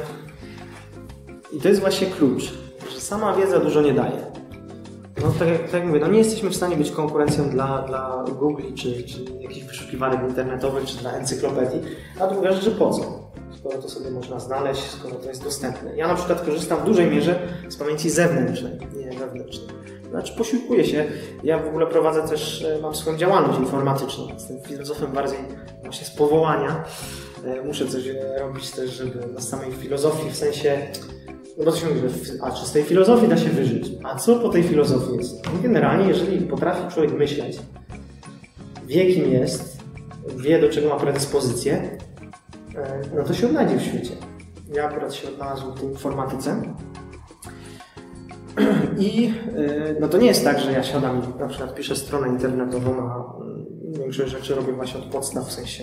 i to jest właśnie klucz, że sama wiedza dużo nie daje. No tak jak, tak jak mówię, no nie jesteśmy w stanie być konkurencją dla, dla Google, czy, czy jakichś wyszukiwarek internetowych, czy dla encyklopedii, a druga rzecz, że po co? Skoro to sobie można znaleźć, skoro to jest dostępne. Ja na przykład korzystam w dużej mierze z pamięci zewnętrznej, nie wewnętrznej. Znaczy posiłkuję się, ja w ogóle prowadzę też, mam swoją działalność informatyczną, jestem filozofem bardziej właśnie z powołania. Muszę coś robić też, żeby na samej filozofii, w sensie, no bo to się mówi, że a czy z tej filozofii da się wyżyć? A co po tej filozofii jest? No generalnie, jeżeli potrafi człowiek myśleć, wie kim jest, wie do czego ma predyspozycję, no to się odnajdzie w świecie. Ja akurat się odnalazłem w tej informatyce. I no to nie jest tak, że ja siadam i na przykład piszę stronę internetową, a większość rzeczy robię właśnie od podstaw, w sensie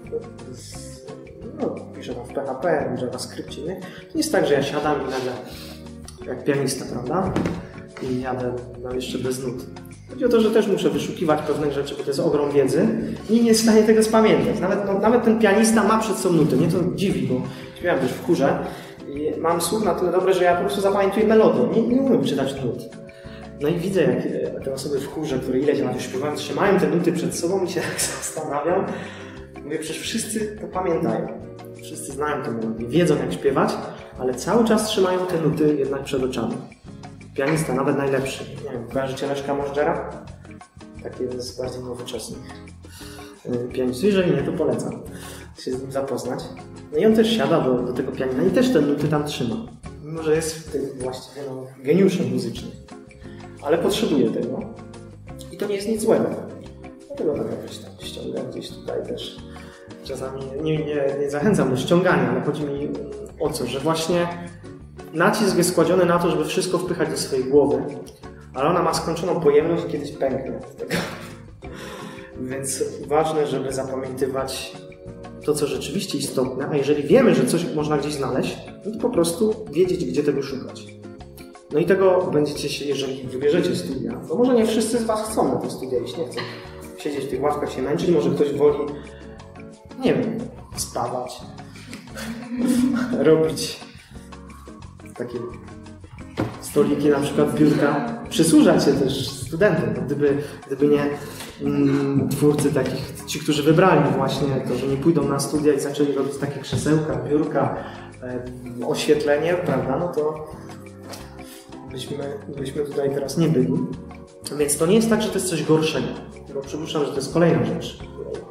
no, piszę tam w P H P, w JavaScript innych. To nie jest tak, że ja siadam i nagle jak pianista, prawda? I jadę no, jeszcze bez nut. Chodzi o to, że też muszę wyszukiwać pewnych rzeczy, bo to jest ogrom wiedzy i nie jest w stanie tego spamiętać. Nawet, no, nawet ten pianista ma przed sobą nuty. Mnie to dziwi, bo śpiewam też w chórze i mam słuch na tyle dobry, że ja po prostu zapamiętuję melodię. Nie, nie umiem czytać nut. No i widzę, jak te osoby w chórze, które ileś lat już śpiewają, trzymają te nuty przed sobą i się tak zastanawiam. Mówię, przecież wszyscy to pamiętają. Wszyscy znają tę melodię, wiedzą jak śpiewać, ale cały czas trzymają te nuty jednak przed oczami. Pianista, nawet najlepszy. Nie wiem, kojarzycie Leszka Możdżera? Taki jeden z bardziej nowoczesnych pianistów. Jeżeli nie, to polecam się z nim zapoznać. No i on też siada do, do tego pianina i też te nuty tam trzyma. Mimo, że jest w tym właściwie no, geniuszem muzycznym. Ale potrzebuje tego. I to nie jest nic złego. Dlatego tak jakoś tam ściągam gdzieś tutaj też. Czasami nie, nie, nie zachęcam do ściągania, ale chodzi mi o co, że właśnie nacisk jest składziony na to, żeby wszystko wpychać do swojej głowy, ale ona ma skończoną pojemność i kiedyś pęknie od tego. Więc ważne, żeby zapamiętywać to, co rzeczywiście istotne, a jeżeli wiemy, że coś można gdzieś znaleźć, no to po prostu wiedzieć, gdzie tego szukać. No i tego będziecie się, jeżeli wybierzecie studia, bo może nie wszyscy z Was chcą na te studia iść, nie chcą siedzieć w tych ławkach, się męczyć, może ktoś woli, nie wiem, spawać, robić takie stoliki, na przykład biurka, przysłużać się też studentom. Gdyby, gdyby nie mm, twórcy takich, ci, którzy wybrali właśnie to, że nie pójdą na studia i zaczęli robić takie krzesełka, biurka, e, oświetlenie, prawda, no to byśmy, byśmy tutaj teraz nie byli. Więc to nie jest tak, że to jest coś gorszego, bo przypuszczam, że to jest kolejna rzecz.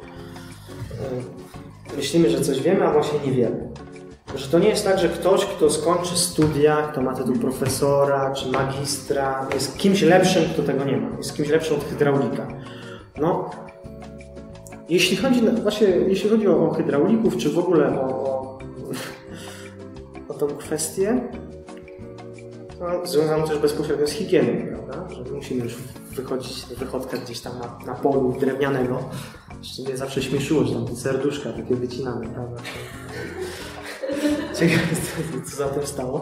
Myślimy, że coś wiemy, a właśnie nie wiemy. Że to nie jest tak, że ktoś, kto skończy studia, kto ma tytuł profesora czy magistra, jest kimś lepszym, kto tego nie ma. Jest kimś lepszym od hydraulika. No, jeśli chodzi, właśnie, jeśli chodzi o, o hydraulików, czy w ogóle o, o, o tą kwestię, no, związaną też bezpośrednio z higieną, prawda? Że musimy już wychodzić do wychodka gdzieś tam na, na polu drewnianego. Jeszcze mnie zawsze śmieszyło, że tam te serduszka takie wycinane, prawda? Ciekawe, co za tym stało.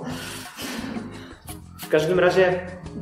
W każdym razie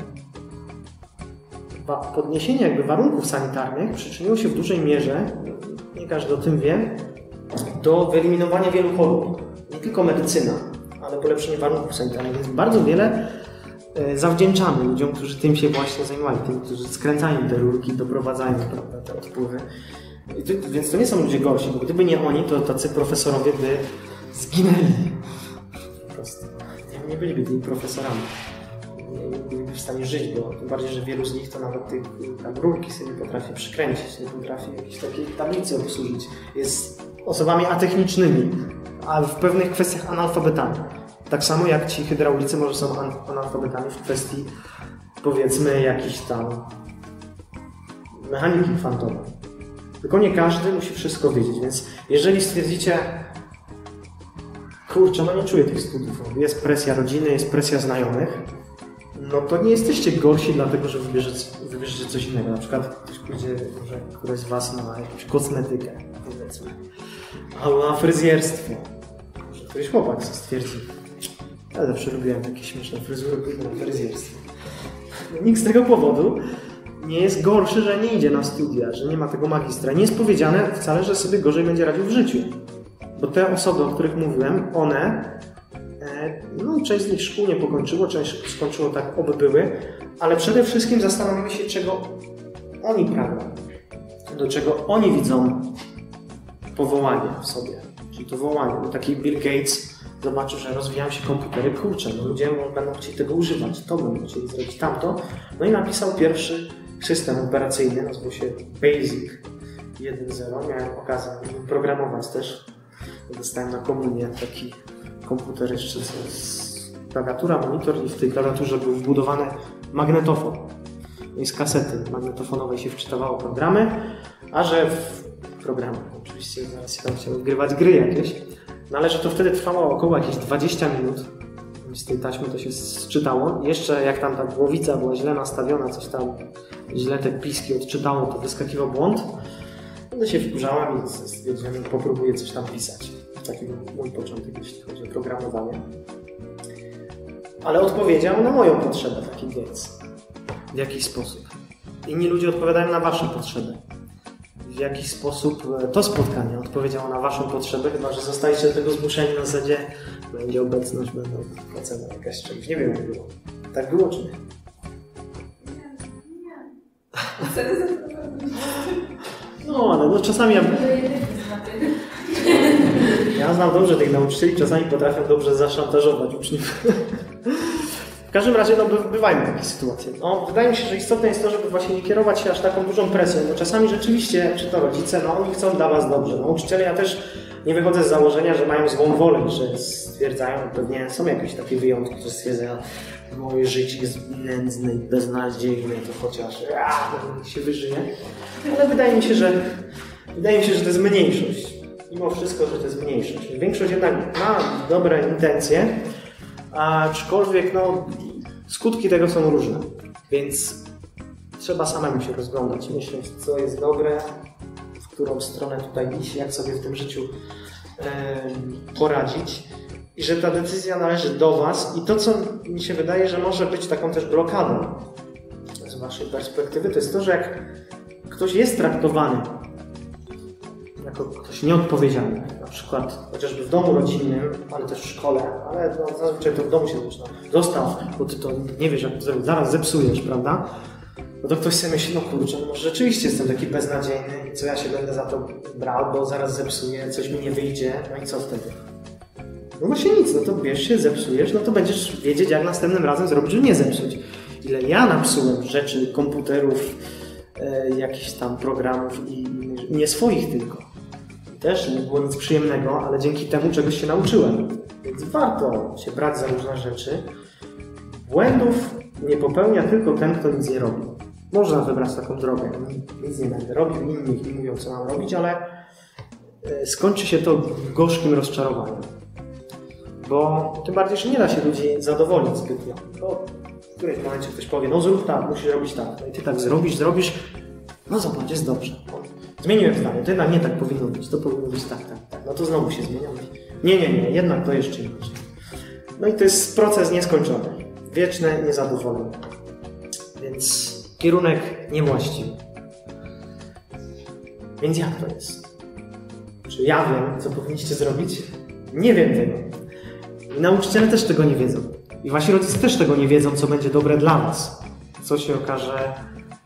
podniesienie jakby warunków sanitarnych przyczyniło się w dużej mierze, nie każdy o tym wie, do wyeliminowania wielu chorób. Nie tylko medycyna, ale polepszenie warunków sanitarnych. Więc bardzo wiele zawdzięczamy ludziom, którzy tym się właśnie zajmowali, tym, którzy skręcają te rurki, doprowadzają, prawda, te odpływy. Więc to nie są ludzie gorsi, bo gdyby nie oni, to tacy profesorowie by zginęli. Po prostu. Nie byliby tymi profesorami. Nie byliby w stanie żyć, bo tym bardziej, że wielu z nich to nawet tych tam rurki sobie nie potrafi przykręcić, nie potrafi jakiejś takiej tablicy obsłużyć. Jest osobami atechnicznymi, a w pewnych kwestiach analfabetami. Tak samo jak ci hydraulicy może są analfabetami w kwestii, powiedzmy, jakiejś tam mechaniki kwantowej. Tylko nie każdy musi wszystko wiedzieć, więc jeżeli stwierdzicie, kurczę, no nie czuję tych studiów, jest presja rodziny, jest presja znajomych, no to nie jesteście gorsi dlatego, że wybierzecie, wybierzecie coś innego. Na przykład ktoś pójdzie, może któraś z Was na jakąś kosmetykę, powiedzmy, albo na fryzjerstwo. Może któryś chłopak stwierdzi, ja zawsze lubiłem takie śmieszne fryzury, pójdę na fryzjerstwo. Nikt z tego powodu nie jest gorszy, że nie idzie na studia, że nie ma tego magistra. Nie jest powiedziane wcale, że sobie gorzej będzie radził w życiu. Bo te osoby, o których mówiłem, one, no część z nich szkół nie pokończyło, część skończyło tak, oby były, ale przede wszystkim zastanowiły się, czego oni pragną, do czego oni widzą powołanie w sobie, czyli to wołanie. No, taki Bill Gates zobaczył, że rozwijają się komputery, kurczę, no ludzie będą chcieli tego używać, to będą chcieli zrobić tamto, no i napisał pierwszy system operacyjny, nazywał się Basic jeden zero, miałem okazję programować też. Dostałem na komunię taki komputer jeszcze z klawiatura, monitor i w tej klawiaturze był wbudowany magnetofon. I z kasety magnetofonowej się wczytawało programy, a że w programach, oczywiście zaraz się tam chciałem wgrywać gry jakieś, no ale że to wtedy trwało około jakieś dwadzieścia minut. Z tej taśmy to się sczytało. Jeszcze jak tam ta głowica była źle nastawiona, coś tam źle te piski odczytało, to wyskakiwał błąd. Wtedy się wkurzałem i stwierdziłem, że popróbuję coś tam pisać. Taki był mój początek, jeśli chodzi o programowanie. Ale odpowiedział na moją potrzebę taki Gates. W jakiś sposób. inni ludzie odpowiadają na wasze potrzeby. W jakiś sposób to spotkanie odpowiedziało na waszą potrzebę, chyba że zostaliście do tego zmuszeni na zasadzie będzie obecność, będą ocena jakaś czymś. Nie wiem jak było. Tak było czy nie? No, ale no, czasami ja... Ja znam dobrze tych nauczycieli, czasami potrafią dobrze zaszantażować uczniów. W każdym razie no, bywają takie sytuacje. No, wydaje mi się, że istotne jest to, żeby właśnie nie kierować się aż taką dużą presją, bo czasami rzeczywiście, czy to rodzice, no oni chcą dla was dobrze. Nauczyciele, ja też nie wychodzę z założenia, że mają złą wolę, że stwierdzają, pewnie są jakieś takie wyjątki, które stwierdzają, moje życie jest nędzne i beznadziejne, to chociaż a, się wyżyje. Ale wydaje mi się, że wydaje mi się, że to jest mniejszość. Mimo wszystko, że to jest mniejszość. Większość jednak ma dobre intencje, aczkolwiek no, skutki tego są różne. Więc trzeba samemu się rozglądać, myśleć, co jest dobre, w którą stronę tutaj iść, jak sobie w tym życiu e, poradzić. I że ta decyzja należy do was. I to, co mi się wydaje, że może być taką też blokadą z waszej perspektywy, to jest to, że jak ktoś jest traktowany jako ktoś nieodpowiedzialny, na przykład chociażby w domu rodzinnym, ale też w szkole, ale no, zazwyczaj to w domu się zaczyna. Zostaw, bo ty to nie wiesz, jak to zrobić, zaraz zepsujesz, prawda? No to ktoś sobie myśli, no kurczę, no może rzeczywiście jestem taki beznadziejny i co ja się będę za to brał, bo zaraz zepsuję, coś mi nie wyjdzie, no i co wtedy? No właśnie nic, no to bierz się, zepsujesz, no to będziesz wiedzieć, jak następnym razem zrobić, żeby nie zepsuć. Ile ja napsułem rzeczy, komputerów, e, jakichś tam programów i nie swoich tylko. Też nie było nic przyjemnego, ale dzięki temu czegoś się nauczyłem. Więc warto się brać za różne rzeczy. Błędów nie popełnia tylko ten, kto nic nie robi. Można wybrać taką drogę. Nic nie będę robił, inni mi mówią, co mam robić, ale skończy się to gorzkim rozczarowaniem. Bo tym bardziej, że nie da się ludzi zadowolić zbytnio. Bo w którymś momencie ktoś powie, no zrób tak, musisz robić tak. No i ty tak zrobisz, zrobisz, no zobacz, jest dobrze. Zmieniłem zdanie, to jednak nie tak powinno być, to powinno być tak, tak, tak. No to znowu się zmienia. Nie, nie, nie, jednak to jeszcze inaczej. No i to jest proces nieskończony. Wieczne niezadowolenie. Więc kierunek niewłaściwy. Więc jak to jest? Czy ja wiem, co powinniście zrobić? Nie wiem tego. I nauczyciele też tego nie wiedzą. I wasi rodzice też tego nie wiedzą, co będzie dobre dla was. Co się okaże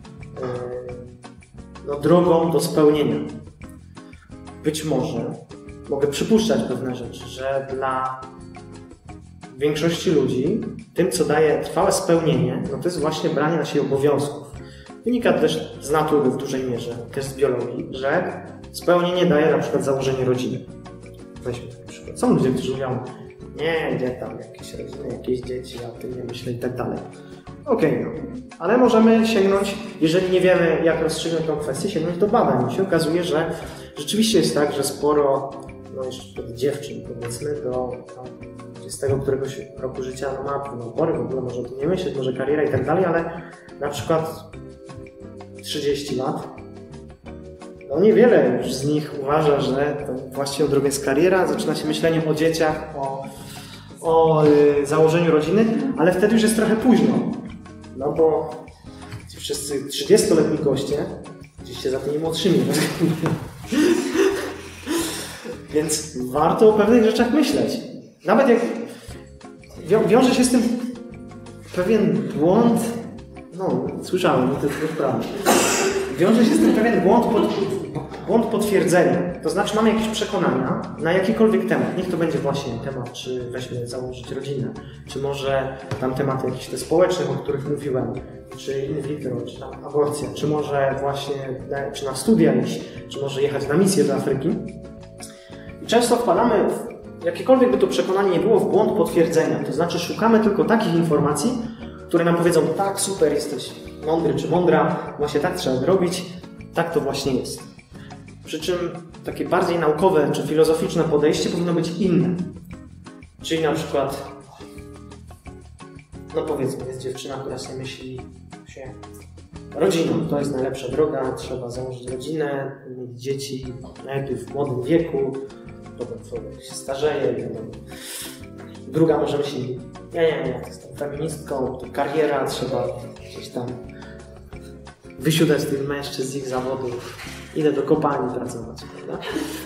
no, drogą do spełnienia. Być może, mogę przypuszczać pewne rzeczy, że dla większości ludzi tym, co daje trwałe spełnienie, no to jest właśnie branie na siebie obowiązków. Wynika też z natury w dużej mierze, też z biologii, że spełnienie daje na przykład założenie rodziny. Weźmy na przykład. Są ludzie, którzy mówią, nie, gdzie tam jakieś rodziny, jakieś dzieci, ja o tym nie myślę i tak dalej. Okej, okay, no. Ale możemy sięgnąć, jeżeli nie wiemy, jak rozstrzygnąć tę kwestię, sięgnąć do badań. I się okazuje, że rzeczywiście jest tak, że sporo, no jeszcze dziewczyn, powiedzmy, do dwudziestego któregoś roku życia, no ma wybory, w ogóle może o tym nie myśleć, może kariera i tak dalej, ale na przykład trzydzieści lat, no niewiele już z nich uważa, że to właściwą drogą jest kariera, zaczyna się myślenie o dzieciach, o, o y, założeniu rodziny, ale wtedy już jest trochę późno. No bo ci wszyscy trzydziestoletni goście, oczywiście za tymi młodszymi, więc warto o pewnych rzeczach myśleć. Nawet jak wią wiąże się z tym pewien błąd, no słyszałem, to jest prawda. Wiąże się z tym pewien błąd, pod, błąd potwierdzenia. To znaczy mamy jakieś przekonania na jakikolwiek temat. Niech to będzie właśnie temat, czy weźmy założyć rodzinę, czy może tam tematy jakieś te społeczne, o których mówiłem, czy in vitro, czy tam aborcja, czy może właśnie na, czy na studia iść, czy może jechać na misję do Afryki. I często wpadamy w jakiekolwiek by to przekonanie nie było w błąd potwierdzenia. To znaczy szukamy tylko takich informacji, które nam powiedzą, tak, super, jesteś mądry czy mądra, właśnie tak trzeba zrobić, tak to właśnie jest. Przy czym takie bardziej naukowe czy filozoficzne podejście powinno być inne. Czyli na przykład, no powiedzmy, jest dziewczyna, która sobie myśli się rodziną, to jest najlepsza droga, trzeba założyć rodzinę, mieć dzieci, najlepiej w młodym wieku, potem człowiek się starzeje, wiadomo. Druga może myśli, nie, nie, nie, jestem feministką, to kariera, trzeba gdzieś tam wysiudać tych mężczyzn z ich zawodów. Idę do kopalni pracować, prawda?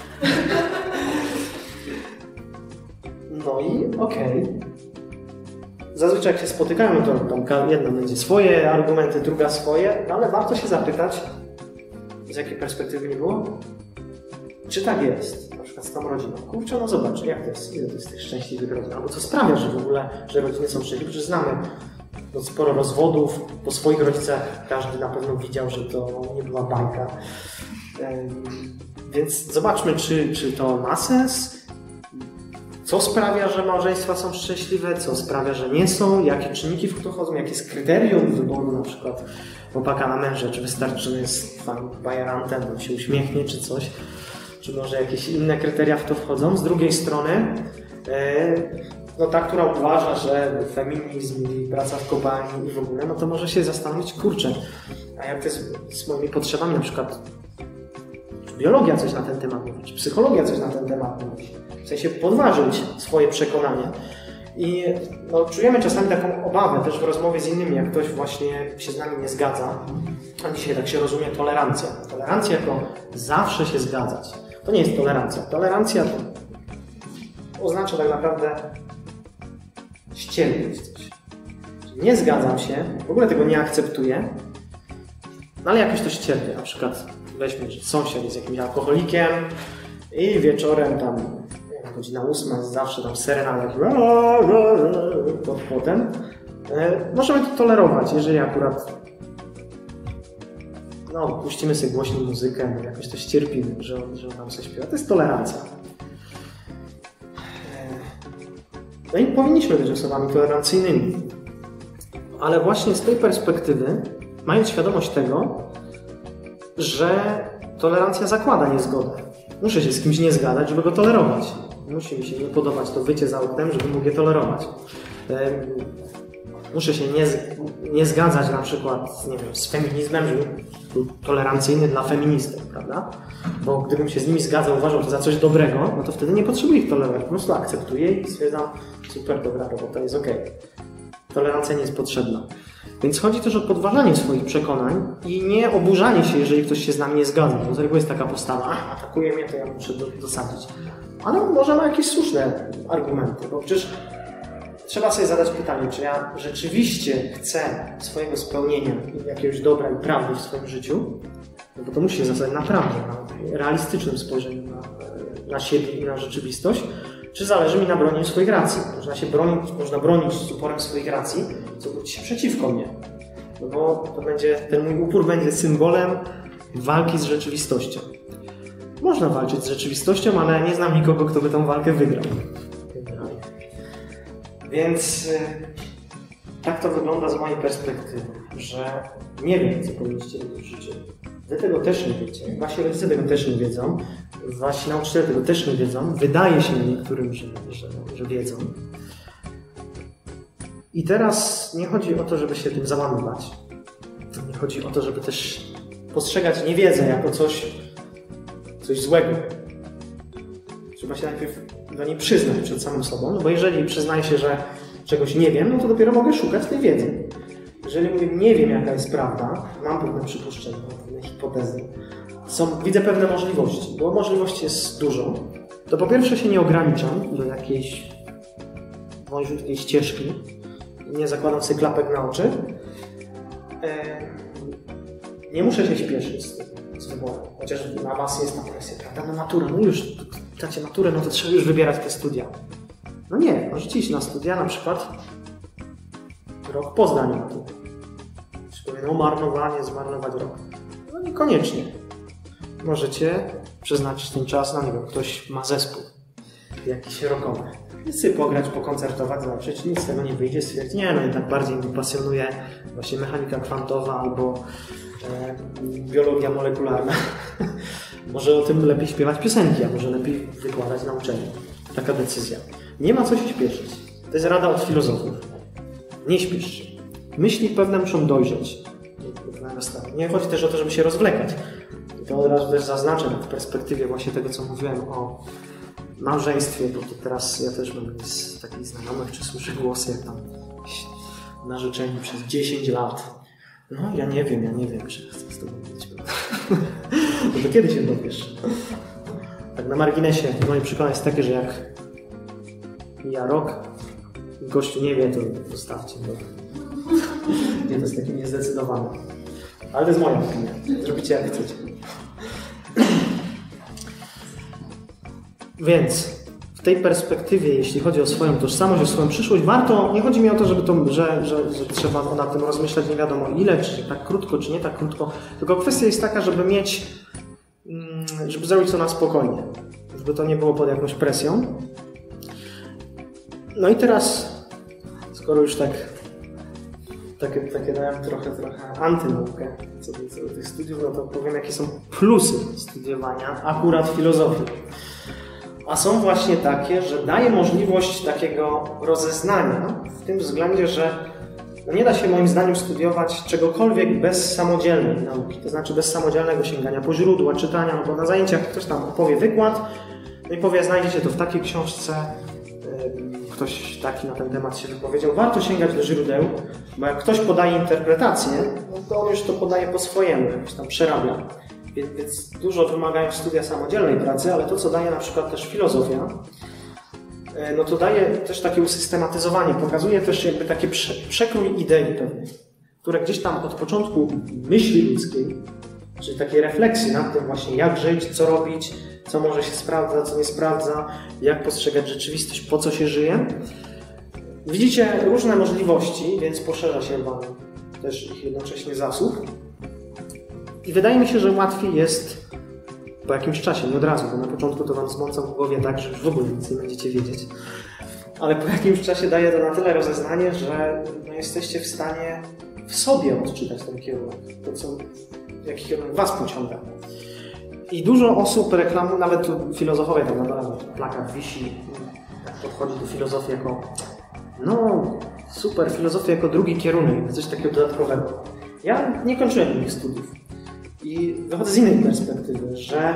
No i okej. Okay. Zazwyczaj jak się spotykają, to tam jedna będzie swoje argumenty, druga swoje, no ale warto się zapytać, z jakiej perspektywy nie było, czy tak jest, na przykład z tą rodziną. Kurczę, no zobacz, jak to jest, ile to jest tych szczęśliwych rodzin, albo co sprawia, że w ogóle, że rodziny są szczęśliwe, że znamy no, sporo rozwodów, po swoich rodzicach każdy na pewno widział, że to nie była bajka. Um, więc zobaczmy, czy, czy to ma sens, co sprawia, że małżeństwa są szczęśliwe, co sprawia, że nie są, jakie czynniki w to chodzą, jakie jest kryterium wyboru na przykład chłopaka na męża, czy wystarczy, że jest tam bajerantem, bo się uśmiechnie, czy coś, czy może jakieś inne kryteria w to wchodzą. Z drugiej strony, no ta, która uważa, że feminizm i praca w kopalni i w ogóle, no to może się zastanowić, kurczę, a jak to jest z moimi potrzebami, na przykład czy biologia coś na ten temat mówi, czy psychologia coś na ten temat mówi. W sensie podważyć swoje przekonanie. I no, czujemy czasami taką obawę też w rozmowie z innymi, jak ktoś właśnie się z nami nie zgadza. A dzisiaj tak się rozumie tolerancja. Tolerancja jako zawsze się zgadzać. To nie jest tolerancja. Tolerancja to oznacza tak naprawdę ścierpieć coś. Nie zgadzam się, w ogóle tego nie akceptuję, no ale jakoś to ścierpię. Na przykład weźmy, że sąsiad jest jakimś alkoholikiem i wieczorem tam godzina ósma jest zawsze tam serenada pod płotem. Możemy to tolerować, jeżeli akurat no, puścimy sobie głośną muzykę, no, jakoś to ścierpimy, że, że on tam coś śpiewa. To jest tolerancja. No i powinniśmy być osobami tolerancyjnymi. Ale właśnie z tej perspektywy, mając świadomość tego, że tolerancja zakłada niezgodę. Muszę się z kimś nie zgadzać, żeby go tolerować. Musi mi się nie podobać to wycie za oknem, żeby mógł je tolerować. Muszę się nie, nie zgadzać na przykład nie wiem, z feminizmem, żeby był tolerancyjny dla feministek, prawda? Bo gdybym się z nimi zgadzał, uważał to za coś dobrego, no to wtedy nie potrzebuję ich tolerować. Po prostu akceptuję i stwierdzam, super, dobra robota, jest okej. Okay. Tolerancja nie jest potrzebna. Więc chodzi też o podważanie swoich przekonań i nie oburzanie się, jeżeli ktoś się z nami nie zgadza. Bo z reguły jest taka postawa, a atakuje mnie, to ja muszę dosadzić. Ale może ma jakieś słuszne argumenty, bo przecież trzeba sobie zadać pytanie, czy ja rzeczywiście chcę swojego spełnienia, jakiegoś dobra i prawdy w swoim życiu, no bo to musi się zasadzić naprawdę na realistycznym spojrzeniu na, na siebie i na rzeczywistość, czy zależy mi na bronieniu swoich racji. Można się bronić, można bronić z uporem swoich racji, co obróci się przeciwko mnie. No bo to będzie, ten mój upór będzie symbolem walki z rzeczywistością. Można walczyć z rzeczywistością, ale nie znam nikogo, kto by tę walkę wygrał. Więc tak to wygląda z mojej perspektywy, że nie wiem, co powinniście robić w życiu. Wy tego też nie wiecie, wasi rodzice tego też nie wiedzą, wasi nauczyciele tego też nie wiedzą. Wydaje się niektórym, że, że, że wiedzą. I teraz nie chodzi o to, żeby się tym załamywać. Nie chodzi o to, żeby też postrzegać niewiedzę jako coś, coś złego. Trzeba się najpierw do niej przyznać przed samym sobą, no bo jeżeli przyznaję się, że czegoś nie wiem, no to dopiero mogę szukać tej wiedzy. Jeżeli mówię, nie wiem jaka jest prawda, mam pewne przypuszczenia, mam pewne hipotezy, są, widzę pewne możliwości, bo możliwości jest dużo, to po pierwsze się nie ograniczam do jakiejś wąziutkiej ścieżki, nie zakładam sobie klapek na oczy, nie muszę się śpieszyć z tym, z wyborem, chociaż na was jest ta presja, prawda, no matura, no już, dacie maturę, no to trzeba już wybierać te studia. No nie, możecie iść na studia, na przykład rok po zdaniu matury. No marnowanie, zmarnować rok. No niekoniecznie. Możecie przeznaczyć ten czas na, nie wiem, ktoś ma zespół jakiś rokowy. Więc sobie pograć, pokoncertować, zobaczyć, nic z tego nie wyjdzie, stwierdzić, nie, no jednak bardziej mi pasjonuje właśnie mechanika kwantowa albo e, biologia molekularna. Może o tym lepiej śpiewać piosenki, a może lepiej wykładać na uczelni. Taka decyzja. Nie ma co się śpieszyć. To jest rada od filozofów. Nie śpiesz się. Myśli pewne muszą dojrzeć. Nie chodzi też o to, żeby się rozwlekać. I to od razu też zaznaczę w perspektywie właśnie tego, co mówiłem o małżeństwie, bo to teraz ja też mam z takich znajomych, czy słyszę głosy, jak tam narzeczeni przez dziesięć lat No ja nie wiem, ja nie wiem, czy chcę z tobą być. No to kiedy się dowiesz? Tak na marginesie, moje przekonanie jest takie, że jak mija rok i gościu nie wie, to zostawcie. Bo... Nie, to jest takie niezdecydowane. Ale to jest moja opinia. Zrobicie jak chcecie. Więc w tej perspektywie, jeśli chodzi o swoją tożsamość, o swoją przyszłość, warto, nie chodzi mi o to, żeby to, że, że, że trzeba nad tym rozmyślać nie wiadomo ile, czy tak krótko, czy nie tak krótko, tylko kwestia jest taka, żeby mieć, żeby zrobić to na spokojnie, żeby to nie było pod jakąś presją. No i teraz, skoro już tak takie, takie dałem trochę, trochę antynaukę co do, co do tych studiów, no to powiem, jakie są plusy studiowania akurat filozofii. A są właśnie takie, że daje możliwość takiego rozeznania w tym względzie, że no nie da się moim zdaniem studiować czegokolwiek bez samodzielnej nauki, to znaczy bez samodzielnego sięgania po źródła, czytania, no bo na zajęciach ktoś tam opowie wykład, no i powie, znajdziecie to w takiej książce, ktoś taki na ten temat się wypowiedział. Warto sięgać do źródeł, bo jak ktoś podaje interpretację, no to on już to podaje po swojemu, jakoś tam przerabia. Więc, więc dużo wymagają studia samodzielnej pracy, ale to, co daje na przykład też filozofia, no to daje też takie usystematyzowanie, pokazuje też jakby takie prze, przekrój idei pewnych, które gdzieś tam od początku myśli ludzkiej, czyli takiej refleksji nad tym właśnie, jak żyć, co robić, co może się sprawdza, co nie sprawdza, jak postrzegać rzeczywistość, po co się żyje. Widzicie różne możliwości, więc poszerza się Wam też ich jednocześnie zasób. I wydaje mi się, że łatwiej jest po jakimś czasie, nie od razu, bo na początku to Wam zmąca w głowie tak, że już w ogóle nic nie będziecie wiedzieć. Ale po jakimś czasie daje to na tyle rozeznanie, że no, jesteście w stanie w sobie odczytać ten kierunek, to co, jaki kierunek Was pociąga. I dużo osób reklamuje, nawet tu filozofowie tak naprawdę, plakat wisi, podchodzi do filozofii jako no super, filozofia jako drugi kierunek, coś takiego dodatkowego. Ja nie kończyłem innych studiów i wychodzę z innej perspektywy, że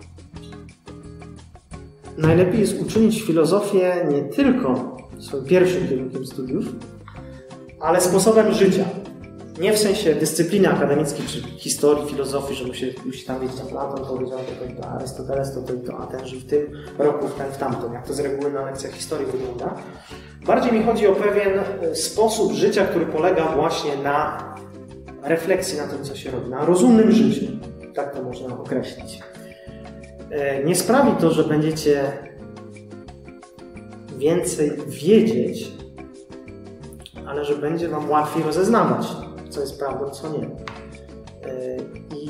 najlepiej jest uczynić filozofię nie tylko swoim pierwszym kierunkiem studiów, ale sposobem życia. Nie w sensie dyscypliny akademickiej, czy historii, filozofii, że musi, musi tam wiedzieć, a Platon powiedział to, to Arystoteles to, to, to, a ten żył w tym roku, w ten, w tamtym, jak to z reguły na lekcjach historii wygląda. Bardziej mi chodzi o pewien sposób życia, który polega właśnie na refleksji na tym, co się robi, na rozumnym życiu. Tak to można określić. Nie sprawi to, że będziecie więcej wiedzieć, ale że będzie Wam łatwiej rozeznawać, co jest prawdą, co nie. I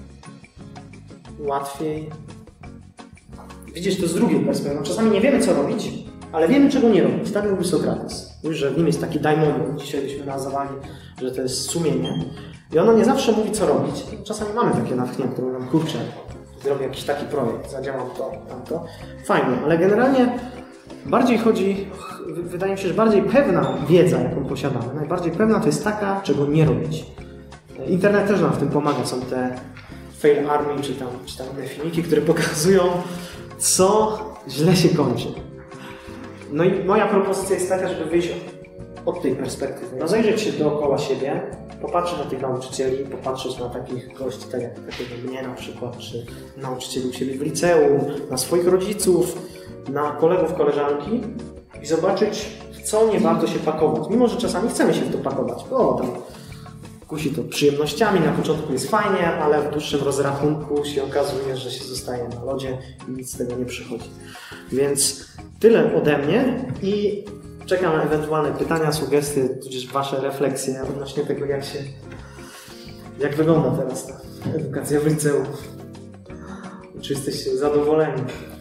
łatwiej widzieć to z drugiej perspektywy. No, czasami nie wiemy, co robić, ale wiemy, czego nie robić. Tak mówił Sokrates. Mówi, że w nim jest taki daimonion, dzisiaj byśmy nazwali, że to jest sumienie. I ono nie zawsze mówi, co robić. Czasami mamy takie natchnienie, które mówią, kurczę, zrobię jakiś taki projekt, zadziałam to, tamto. Fajnie, ale generalnie bardziej chodzi, wydaje mi się, że bardziej pewna wiedza, jaką posiadamy, najbardziej pewna to jest taka, czego nie robić. Internet też nam w tym pomaga. Są te fail army, czy tam, czy tam inne filmiki, które pokazują, co źle się kończy. No i moja propozycja jest taka, żeby wyjść od tej perspektywy. Rozejrzeć się dookoła siebie, popatrzeć na tych nauczycieli, popatrzeć na takich gości, tak jak takiego mnie na przykład, czy nauczycieli u siebie w liceum, na swoich rodziców, na kolegów, koleżanki i zobaczyć, w co nie warto się pakować. Mimo że czasami chcemy się w to pakować, bo tam kusi to przyjemnościami, na początku jest fajnie, ale w dłuższym rozrachunku się okazuje, że się zostaje na lodzie i nic z tego nie przychodzi. Więc tyle ode mnie i czekam na ewentualne pytania, sugestie, tudzież Wasze refleksje odnośnie tego, jak się, jak wygląda teraz ta edukacja w liceum. Czy jesteście zadowoleni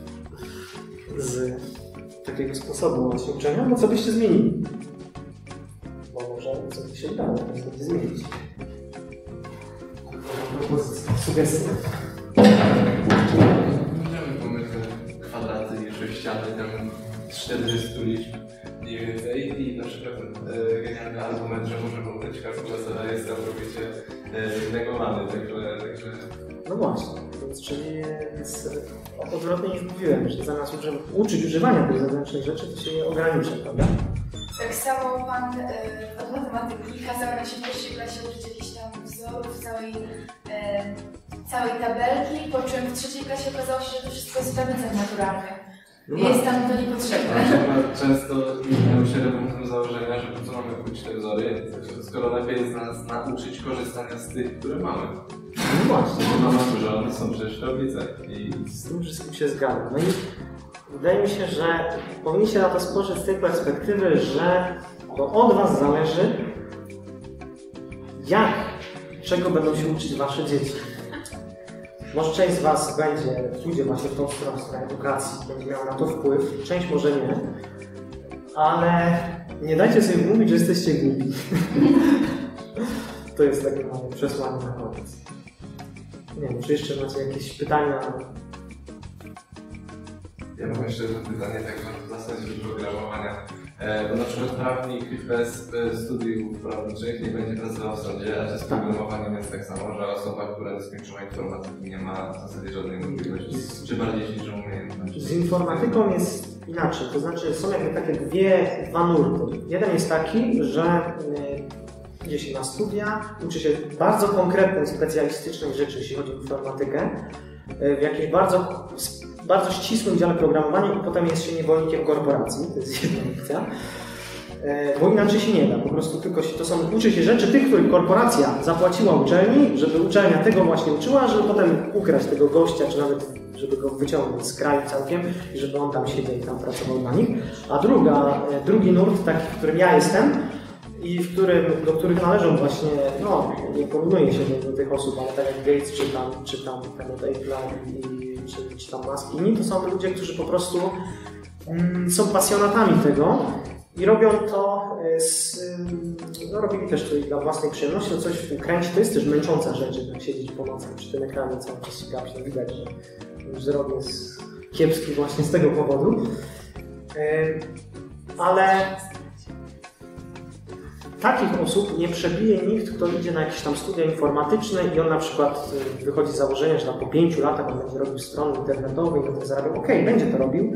z takiego sposobu właśnie uczenia, bo co byście zmienili? Bo może co by się udało niestety zmienić. Sugestie. Możemy pomyśleć kwadraty i sześciany, tam czterdziestu liczb mniej więcej i na przykład e, genialny argument, że może pomyśleć kalkulatora jest całkowicie e, negowany, także, także... No właśnie, więc czyli jest odwrotnie niż mówiłem, że zamiast używać, uczyć używania tych zewnętrznych rzeczy, to się je ogranicza, prawda? Tak samo pan y, od matematyki kazał nam się w pierwszej klasie uczyć jakichś tam wzorów, całej, y, całej tabelki, po czym w trzeciej klasie okazało się, że to wszystko jest w tablicach naturalnych. No Jest tam to niepotrzebne. Często nie się robią założenia, że po co mamy uczyć te wzory, skoro lepiej jest nas nauczyć korzystania z tych, które mamy. No właśnie. Bo na naturze one są przecież w tablicach. I z tym wszystkim się zgadzam. No i wydaje mi się, że powinniście na to spojrzeć z tej perspektywy, że to od was zależy, jak, czego będą się uczyć wasze dzieci. Może część z was będzie, pójdzie właśnie w tą stronę, w stronę edukacji, będzie miała na to wpływ, część może nie, ale nie dajcie sobie mówić, że jesteście głupi. To jest takie moje przesłanie na koniec. Nie wiem, czy jeszcze macie jakieś pytania? Ja mam jeszcze pytanie tak w zasadzie do programowania. E, bo na przykład prawnik bez, bez studiów prawniczych nie będzie pracował w sądzie, a z programowaniem jest tak samo, że osoba, która nie skończyła informatyki, nie ma w zasadzie żadnej możliwości, czy bardziej liczą umiejętności. Z informatyką jest inaczej, to znaczy są jakby takie dwie, dwa nurty. Jeden jest taki, że y, idzie się na studia, uczy się bardzo konkretnej, specjalistycznej rzeczy, jeśli chodzi o informatykę, y, w jakiejś bardzo bardzo ścisłym dziale programowania i potem jest się niewolnikiem korporacji, to jest jedna opcja, bo inaczej się nie da, po prostu tylko się, to są, uczy się rzeczy tych, których korporacja zapłaciła uczelni, żeby uczelnia tego właśnie uczyła, żeby potem ukraść tego gościa, czy nawet żeby go wyciągnąć z kraju całkiem i żeby on tam siedział i tam pracował dla nich. A druga, drugi nurt, taki, w którym ja jestem i w którym, do których należą właśnie, no nie porównuję się do, do tych osób, ale tak jak Gates, czy tam, czy tam Apple'la i Czy, czy tam Musk inni, to są ludzie, którzy po prostu mm, są pasjonatami tego i robią to, z, no robili też to dla własnej przyjemności, to coś w tym kręci, to jest też męcząca rzecz, tak siedzieć po nocach przy tym ekranie cały czas się gapić, no widać, że wzrok jest kiepski właśnie z tego powodu, yy, ale takich osób nie przebije nikt, kto idzie na jakieś tam studia informatyczne i on na przykład wychodzi z założenia, że po pięciu latach on będzie robił strony internetowe i na tym zarabiał. Okej, okay, będzie to robił,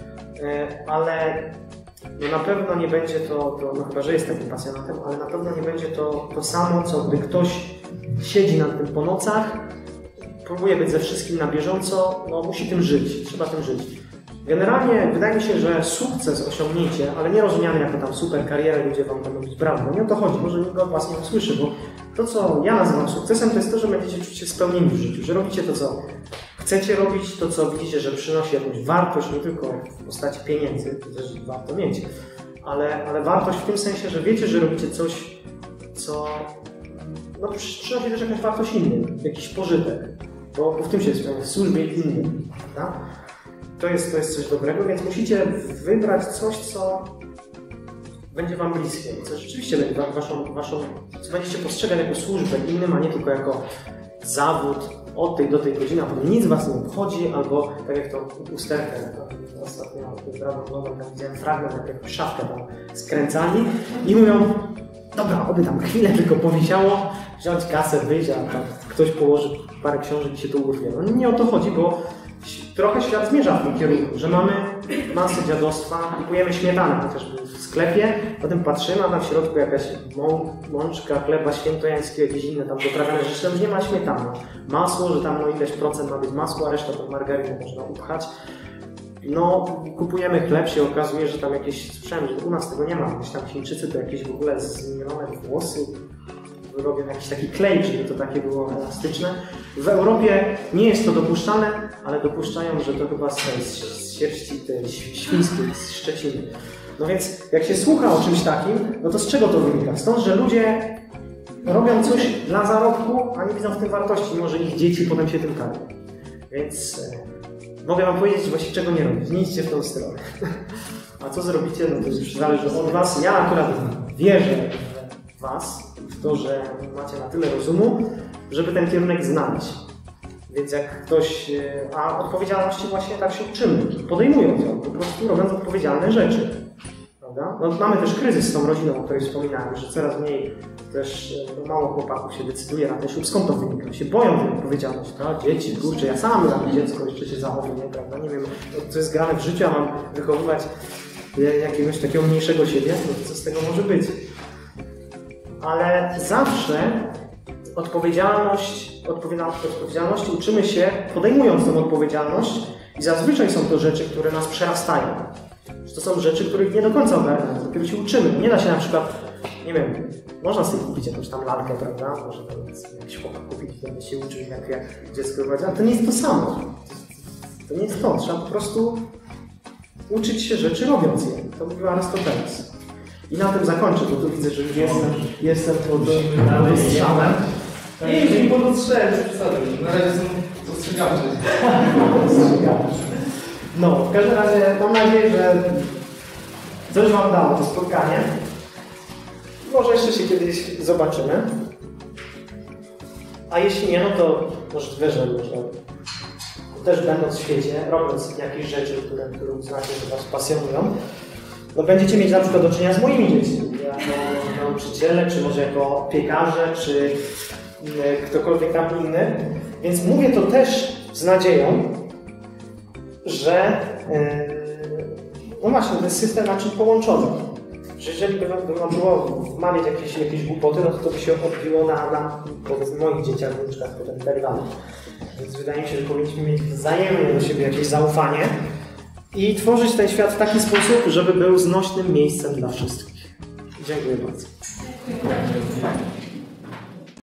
ale no na pewno nie będzie to, to, no chyba że jest takim pasjonatem, ale na pewno nie będzie to to samo, co gdy ktoś siedzi nad tym po nocach, próbuje być ze wszystkim na bieżąco, no musi tym żyć, trzeba tym żyć. Generalnie wydaje mi się, że sukces osiągniecie, ale nie rozumiany jako tam super karierę, ludzie wam będą być brawo. Nie o to chodzi, może nikt od was nie usłyszy, bo to, co ja nazywam sukcesem, to jest to, że będziecie czuć się spełnieni w życiu, że robicie to, co chcecie robić, to, co widzicie, że przynosi jakąś wartość, nie tylko w postaci pieniędzy, to też warto mieć, ale, ale wartość w tym sensie, że wiecie, że robicie coś, co no, przynosi też jakąś wartość innym, jakiś pożytek, bo, bo w tym się spełnia, w służbie innym, prawda? To jest, to jest coś dobrego, więc musicie wybrać coś, co będzie wam bliskie, co rzeczywiście będzie waszą, waszą, co będziecie postrzegać jako służbę innym, a nie tylko jako zawód od tej do tej godziny, a potem nic was nie obchodzi, albo tak jak to usterkę ostatnio widziałem fragment, jak szafkę tam skręcali i mówią, dobra, oby tam chwilę tylko powisiało, wziąć kasę, wyjść, a tam ktoś położy parę książek i się to urwie. No nie o to chodzi, bo trochę świat zmierza w tym kierunku, że mamy masę dziadostwa, kupujemy śmietanę chociażby w sklepie, potem patrzymy, a tam w środku jakaś mą, mączka, chleba świętojańskiego, jakieś inne tam doprawione rzeczy, tam już nie ma śmietany. Masło, że tam no ileś procent ma być masło, a resztę to margarynę można upchać. No, kupujemy chleb, się okazuje, że tam jakieś, słyszałem, że u nas tego nie ma, gdzieś tam Chińczycy to jakieś w ogóle zmienione włosy, robią jakiś taki klej, żeby to takie było elastyczne. W Europie nie jest to dopuszczane, ale dopuszczają, że to chyba z, z sierści tej świńskiej, z Szczeciny. No więc jak się słucha o czymś takim, no to z czego to wynika? Stąd, że ludzie robią coś dla zarobku, a nie widzą w tym wartości, mimo że ich dzieci potem się tym karmią. Więc e, mogę wam powiedzieć, że właściwie czego nie robić. Nie idźcie w tą stronę. A co zrobicie, no to już zależy od was. Ja akurat wierzę w was, w to, że macie na tyle rozumu, żeby ten kierunek znaleźć. Więc jak ktoś, a odpowiedzialności właśnie tak się uczymy, podejmując ją, po prostu robiąc odpowiedzialne rzeczy. Prawda? No, mamy też kryzys z tą rodziną, o której wspominałem, że coraz mniej też no, mało chłopaków się decyduje na ten ślub. Skąd to wynika? Się boją tej odpowiedzialności. No, dzieci, kurczę, ja sam mam dziecko, jeszcze się zachowuję, prawda? Nie wiem, co jest grane w życiu, a mam wychowywać jakiegoś takiego mniejszego siebie, no co z tego może być. Ale zawsze odpowiedzialność, odpowiedzialności uczymy się podejmując tę odpowiedzialność i zazwyczaj są to rzeczy, które nas przerastają. To są rzeczy, których nie do końca ogarniamy, dopiero się uczymy. Nie da się na przykład, nie wiem, można sobie kupić jakąś tam lalkę, prawda? Może jakiś chłopak kupić, który się uczy, jak, jak dziecko prowadzi, ale to nie jest to samo. To nie jest to. Trzeba po prostu uczyć się rzeczy robiąc je. To mówił Arystoteles. I na tym zakończę, bo tu widzę, że już jestem, jestem pod ostrzałem. Nie, że nie pod ostrzałem, na razie są ostrzegawcze. No, w każdym razie mam nadzieję, że coś Wam dało to spotkanie. Może jeszcze się kiedyś zobaczymy. A jeśli nie, no to może wierzę, że też będąc w świecie, robiąc jakieś rzeczy, które, które uznacie, że Was pasjonują, no będziecie mieć na przykład do czynienia z moimi dziećmi, jako nauczyciele, czy może jako piekarze, czy ktokolwiek tam inny. Więc mówię to też z nadzieją, że yy, no właśnie, ten system naczyń połączonych. Że jeżeli by wam było wmawiać jakieś, jakieś głupoty, no to to by się odbiło na, na powiedzmy moich dzieciach, wnuczkach, potem deriwanych. Więc wydaje mi się, że powinniśmy mieć wzajemnie do siebie jakieś zaufanie i tworzyć ten świat w taki sposób, żeby był znośnym miejscem dla wszystkich. Dziękuję bardzo. Dziękuję.